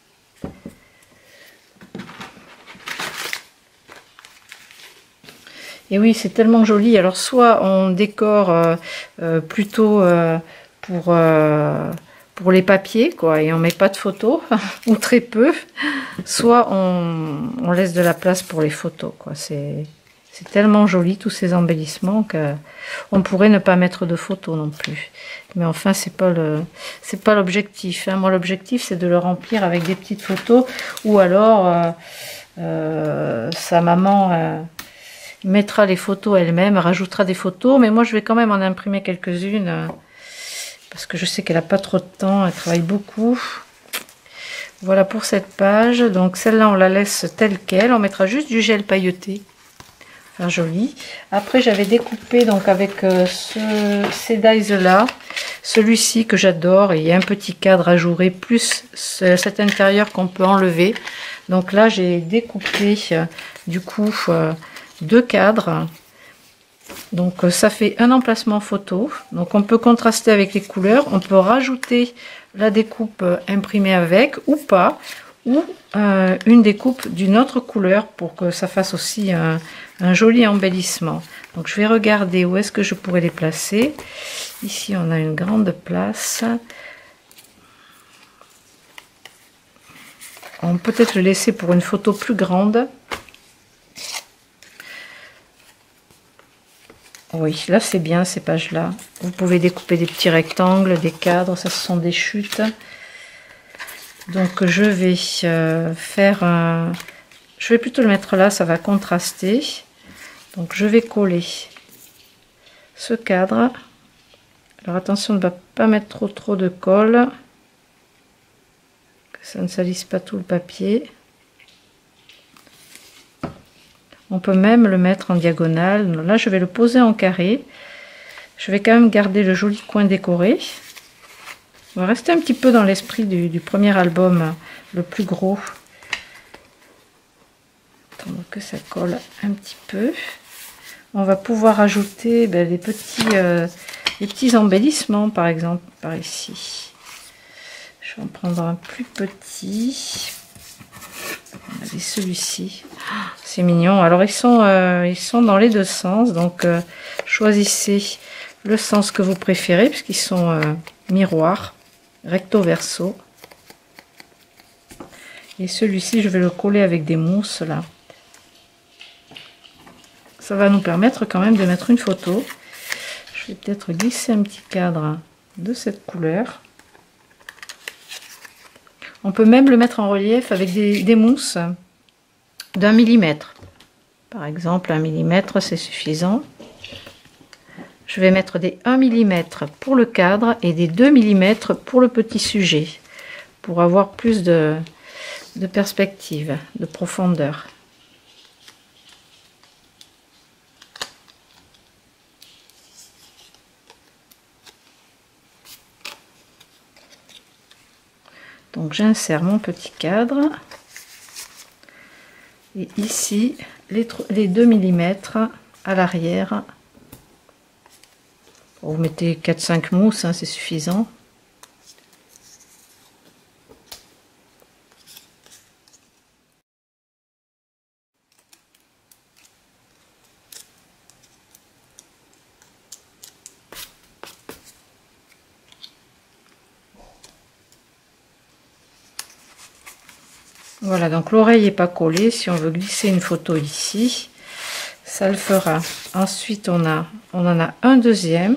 Et oui, c'est tellement joli. Alors soit on décore euh, euh, plutôt euh, pour, euh, pour les papiers, quoi, et on met pas de photos, ou très peu, soit on, on laisse de la place pour les photos, quoi. C'est c'est tellement joli tous ces embellissements que on pourrait ne pas mettre de photos non plus. Mais enfin, c'est pas le c'est pas l'objectif, hein. Moi, l'objectif, c'est de le remplir avec des petites photos, ou alors euh, euh, sa maman euh, mettra les photos elle-même, rajoutera des photos, mais moi je vais quand même en imprimer quelques-unes euh, parce que je sais qu'elle n'a pas trop de temps, elle travaille beaucoup. Voilà pour cette page. Donc celle-là, on la laisse telle quelle, on mettra juste du gel pailleté, enfin joli. Après, j'avais découpé donc avec euh, ce, ces dies là, celui-ci que j'adore, et il y a un petit cadre ajouré plus ce, cet intérieur qu'on peut enlever. Donc là, j'ai découpé euh, du coup euh, deux cadres, donc ça fait un emplacement photo. Donc on peut contraster avec les couleurs, on peut rajouter la découpe imprimée avec ou pas, ou euh, une découpe d'une autre couleur pour que ça fasse aussi un, un joli embellissement. Donc je vais regarder où est-ce que je pourrais les placer. Ici on a une grande place, on peut peut-être le laisser pour une photo plus grande. Oui, là c'est bien ces pages-là. Vous pouvez découper des petits rectangles, des cadres, ça ce sont des chutes. Donc je vais euh, faire un... Je vais plutôt le mettre là, ça va contraster. Donc je vais coller ce cadre. Alors attention de ne pas mettre trop trop de colle, que ça ne salisse pas tout le papier. On peut même le mettre en diagonale. Là, je vais le poser en carré. Je vais quand même garder le joli coin décoré. On va rester un petit peu dans l'esprit du, du premier album, le plus gros. Attendre que ça colle un petit peu. On va pouvoir ajouter ben, les, petits, euh, les petits embellissements, par exemple, par ici. Je vais en prendre un plus petit. Allez, celui-ci, c'est mignon. Alors ils sont euh, ils sont dans les deux sens, donc euh, choisissez le sens que vous préférez puisqu'ils sont euh, miroirs, recto verso. Et celui-ci, je vais le coller avec des mousses là. Ça va nous permettre quand même de mettre une photo. Je vais peut-être glisser un petit cadre de cette couleur. On peut même le mettre en relief avec des, des mousses d'un millimètre. Par exemple, un millimètre, c'est suffisant. Je vais mettre des un millimètre pour le cadre et des deux millimètres pour le petit sujet, pour avoir plus de, de perspective, de profondeur. Donc j'insère mon petit cadre et ici les, les deux millimètres à l'arrière. Vous mettez quatre cinq mousses, hein, c'est suffisant. Voilà, donc l'oreille n'est pas collée. Si on veut glisser une photo ici, ça le fera. Ensuite, on a, on en a un deuxième.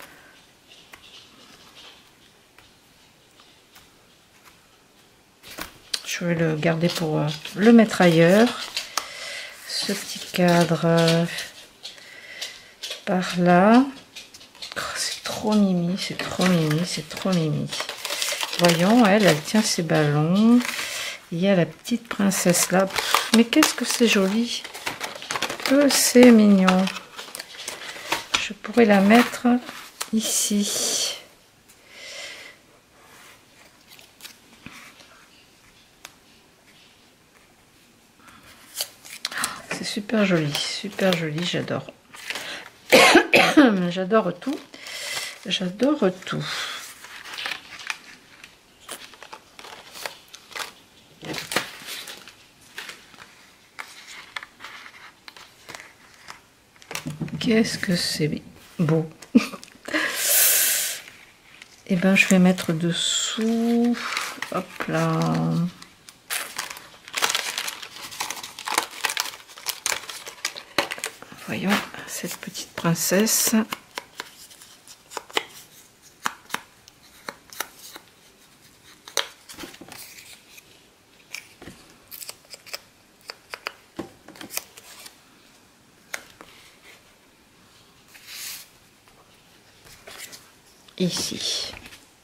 Je vais le garder pour euh, le mettre ailleurs. Ce petit cadre euh, par là. Oh, c'est trop mimi, c'est trop mimi, c'est trop mimi. Voyons, elle, elle tient ses ballons. Il y a la petite princesse là. Mais qu'est-ce que c'est joli. Que c'est mignon. Je pourrais la mettre ici. C'est super joli, super joli, j'adore. J'adore tout. J'adore tout. Qu'est-ce que c'est beau. Et ben je vais mettre dessous. Hop là. Voyons cette petite princesse. Ici.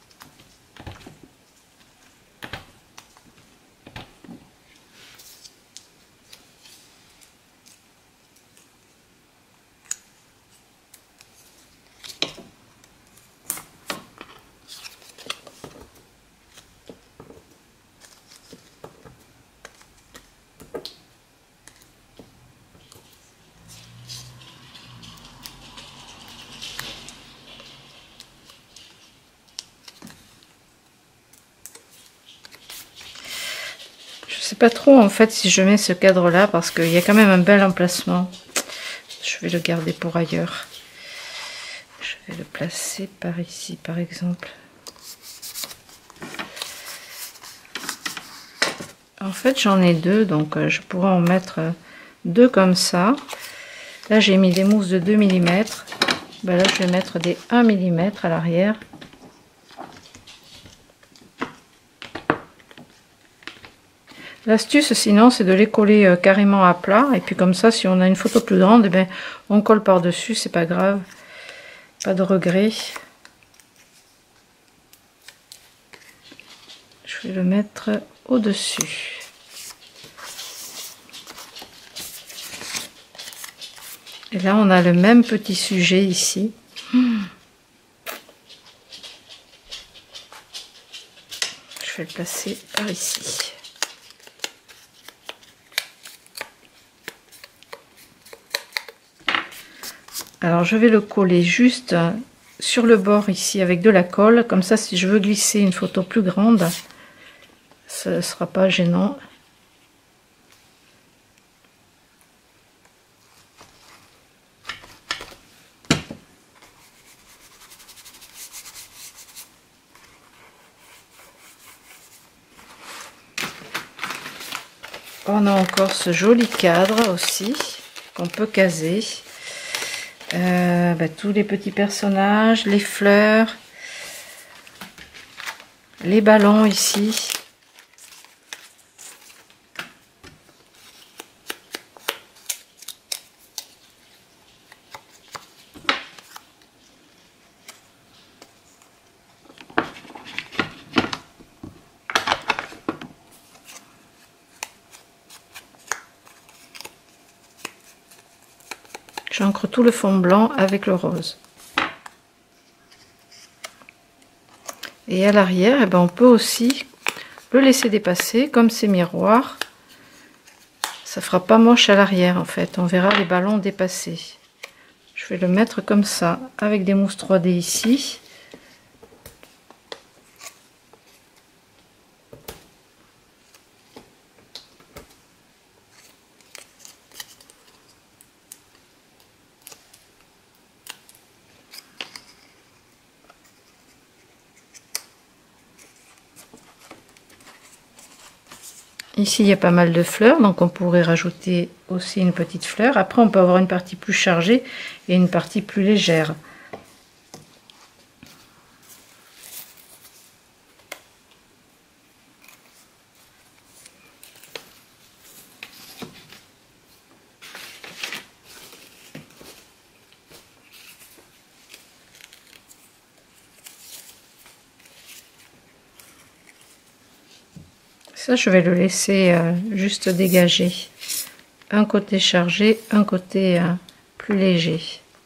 Je sais pas trop en fait si je mets ce cadre là parce qu'il y a quand même un bel emplacement. Je vais le garder pour ailleurs. Je vais le placer par ici par exemple. En fait j'en ai deux donc je pourrais en mettre deux comme ça. Là j'ai mis des mousses de deux millimètres. Ben là je vais mettre des un millimètre à l'arrière. L'astuce sinon c'est de les coller euh, carrément à plat et puis comme ça si on a une photo plus grande eh bien, on colle par dessus, c'est pas grave, pas de regret. Je vais le mettre au dessus. Et là on a le même petit sujet ici. Je vais le placer par ici. Alors je vais le coller juste sur le bord ici avec de la colle, comme ça si je veux glisser une photo plus grande, ce ne sera pas gênant. On a encore ce joli cadre aussi qu'on peut caser. Euh, bah, tous les petits personnages, les fleurs, les ballons ici. J'encre tout le fond blanc avec le rose. Et à l'arrière, eh ben, on peut aussi le laisser dépasser comme ces miroirs. Ça fera pas moche à l'arrière en fait. On verra les ballons dépasser. Je vais le mettre comme ça avec des mousses trois D ici. Ici, il y a pas mal de fleurs, donc on pourrait rajouter aussi une petite fleur. Après, on peut avoir une partie plus chargée et une partie plus légère. Ça, je vais le laisser euh, juste dégager. Un côté chargé, un côté euh, plus léger.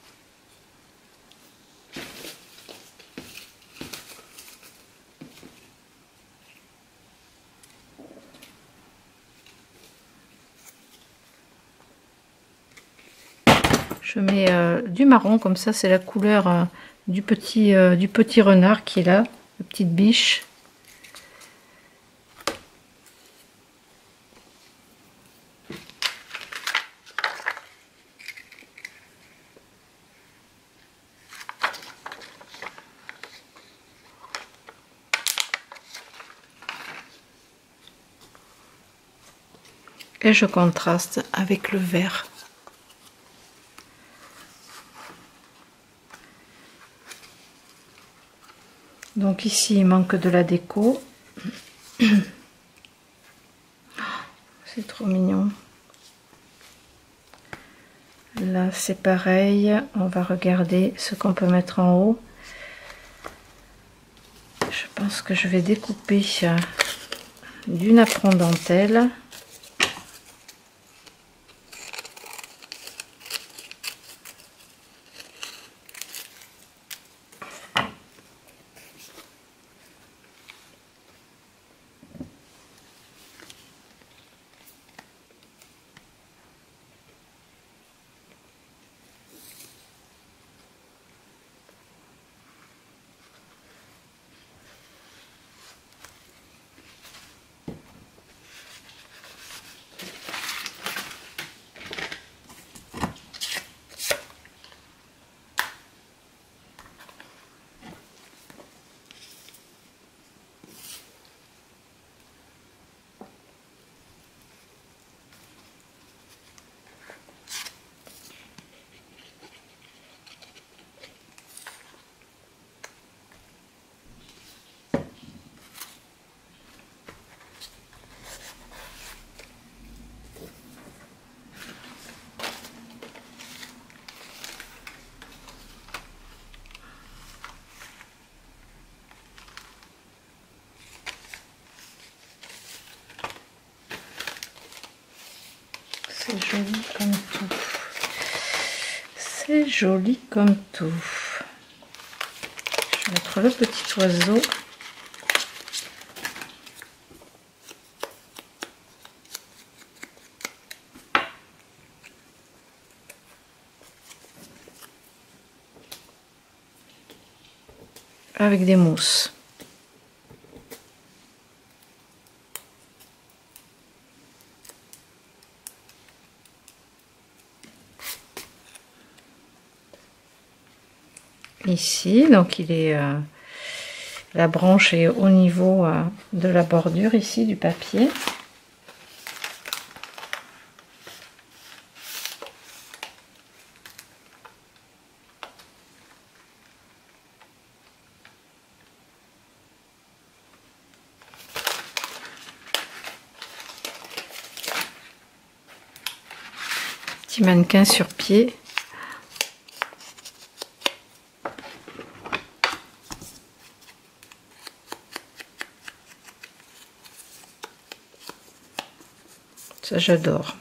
Je mets euh, du marron, comme ça c'est la couleur euh, du, petit, euh, du petit renard qui est là, la petite biche. Et je contraste avec le vert. Donc ici, il manque de la déco. C'est trop mignon. Là, c'est pareil. On va regarder ce qu'on peut mettre en haut. Je pense que je vais découper du napperon dentelle. C'est joli comme tout. C'est joli comme tout. Je vais mettre le petit oiseau. Avec des mousses. Ici, donc il est euh, la branche est au niveau euh, de la bordure ici du papier. Petit mannequin sur pied. Ça, j'adore.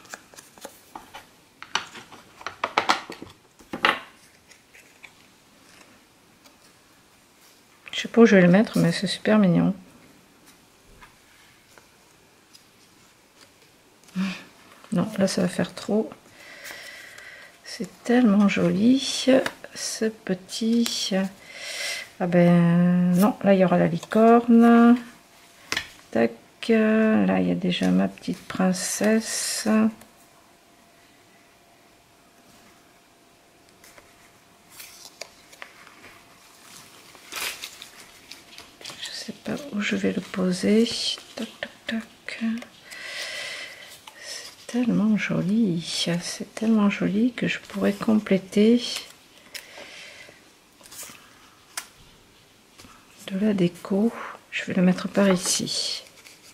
Je sais pas où je vais le mettre, mais c'est super mignon. Non, là, ça va faire trop. C'est tellement joli, ce petit... Ah ben non, là, il y aura la licorne. Tac. Là, il y a déjà ma petite princesse. Je sais pas où je vais le poser. Tac, tac, tac. tellement joli, c'est tellement joli que je pourrais compléter de la déco. Je vais le mettre par ici.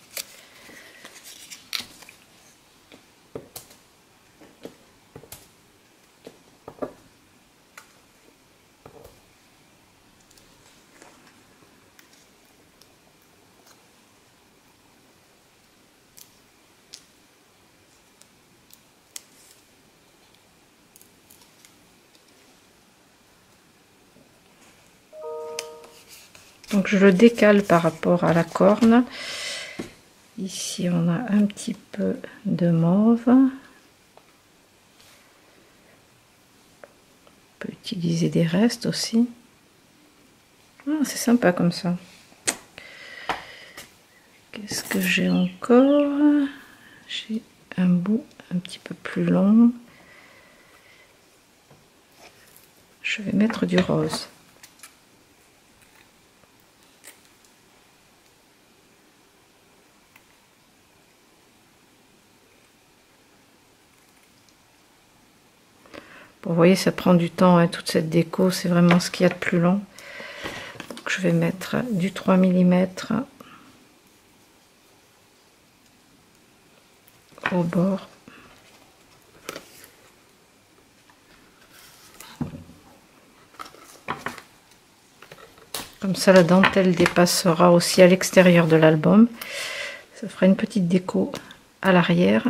Donc je le décale par rapport à la corne. Ici on a un petit peu de mauve. On peut utiliser des restes aussi. Ah, c'est sympa comme ça. Qu'est-ce que j'ai encore? J'ai un bout un petit peu plus long. Je vais mettre du rose. Bon, vous voyez, ça prend du temps, hein, toute cette déco, c'est vraiment ce qu'il y a de plus long. Donc, je vais mettre du trois millimètres au bord. Comme ça, la dentelle dépassera aussi à l'extérieur de l'album. Ça fera une petite déco à l'arrière.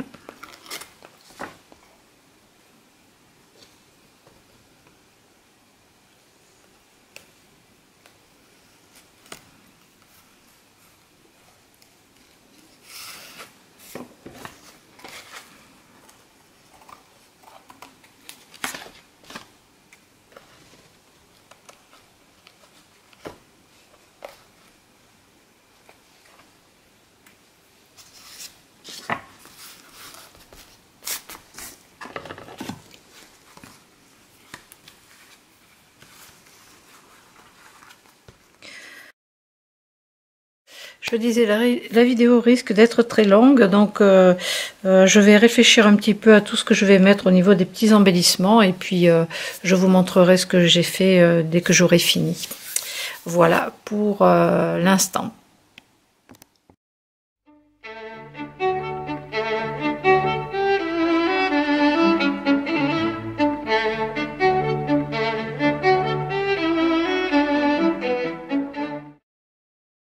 Je disais, la, la vidéo risque d'être très longue, donc euh, euh, je vais réfléchir un petit peu à tout ce que je vais mettre au niveau des petits embellissements, et puis euh, je vous montrerai ce que j'ai fait euh, dès que j'aurai fini. Voilà pour euh, l'instant.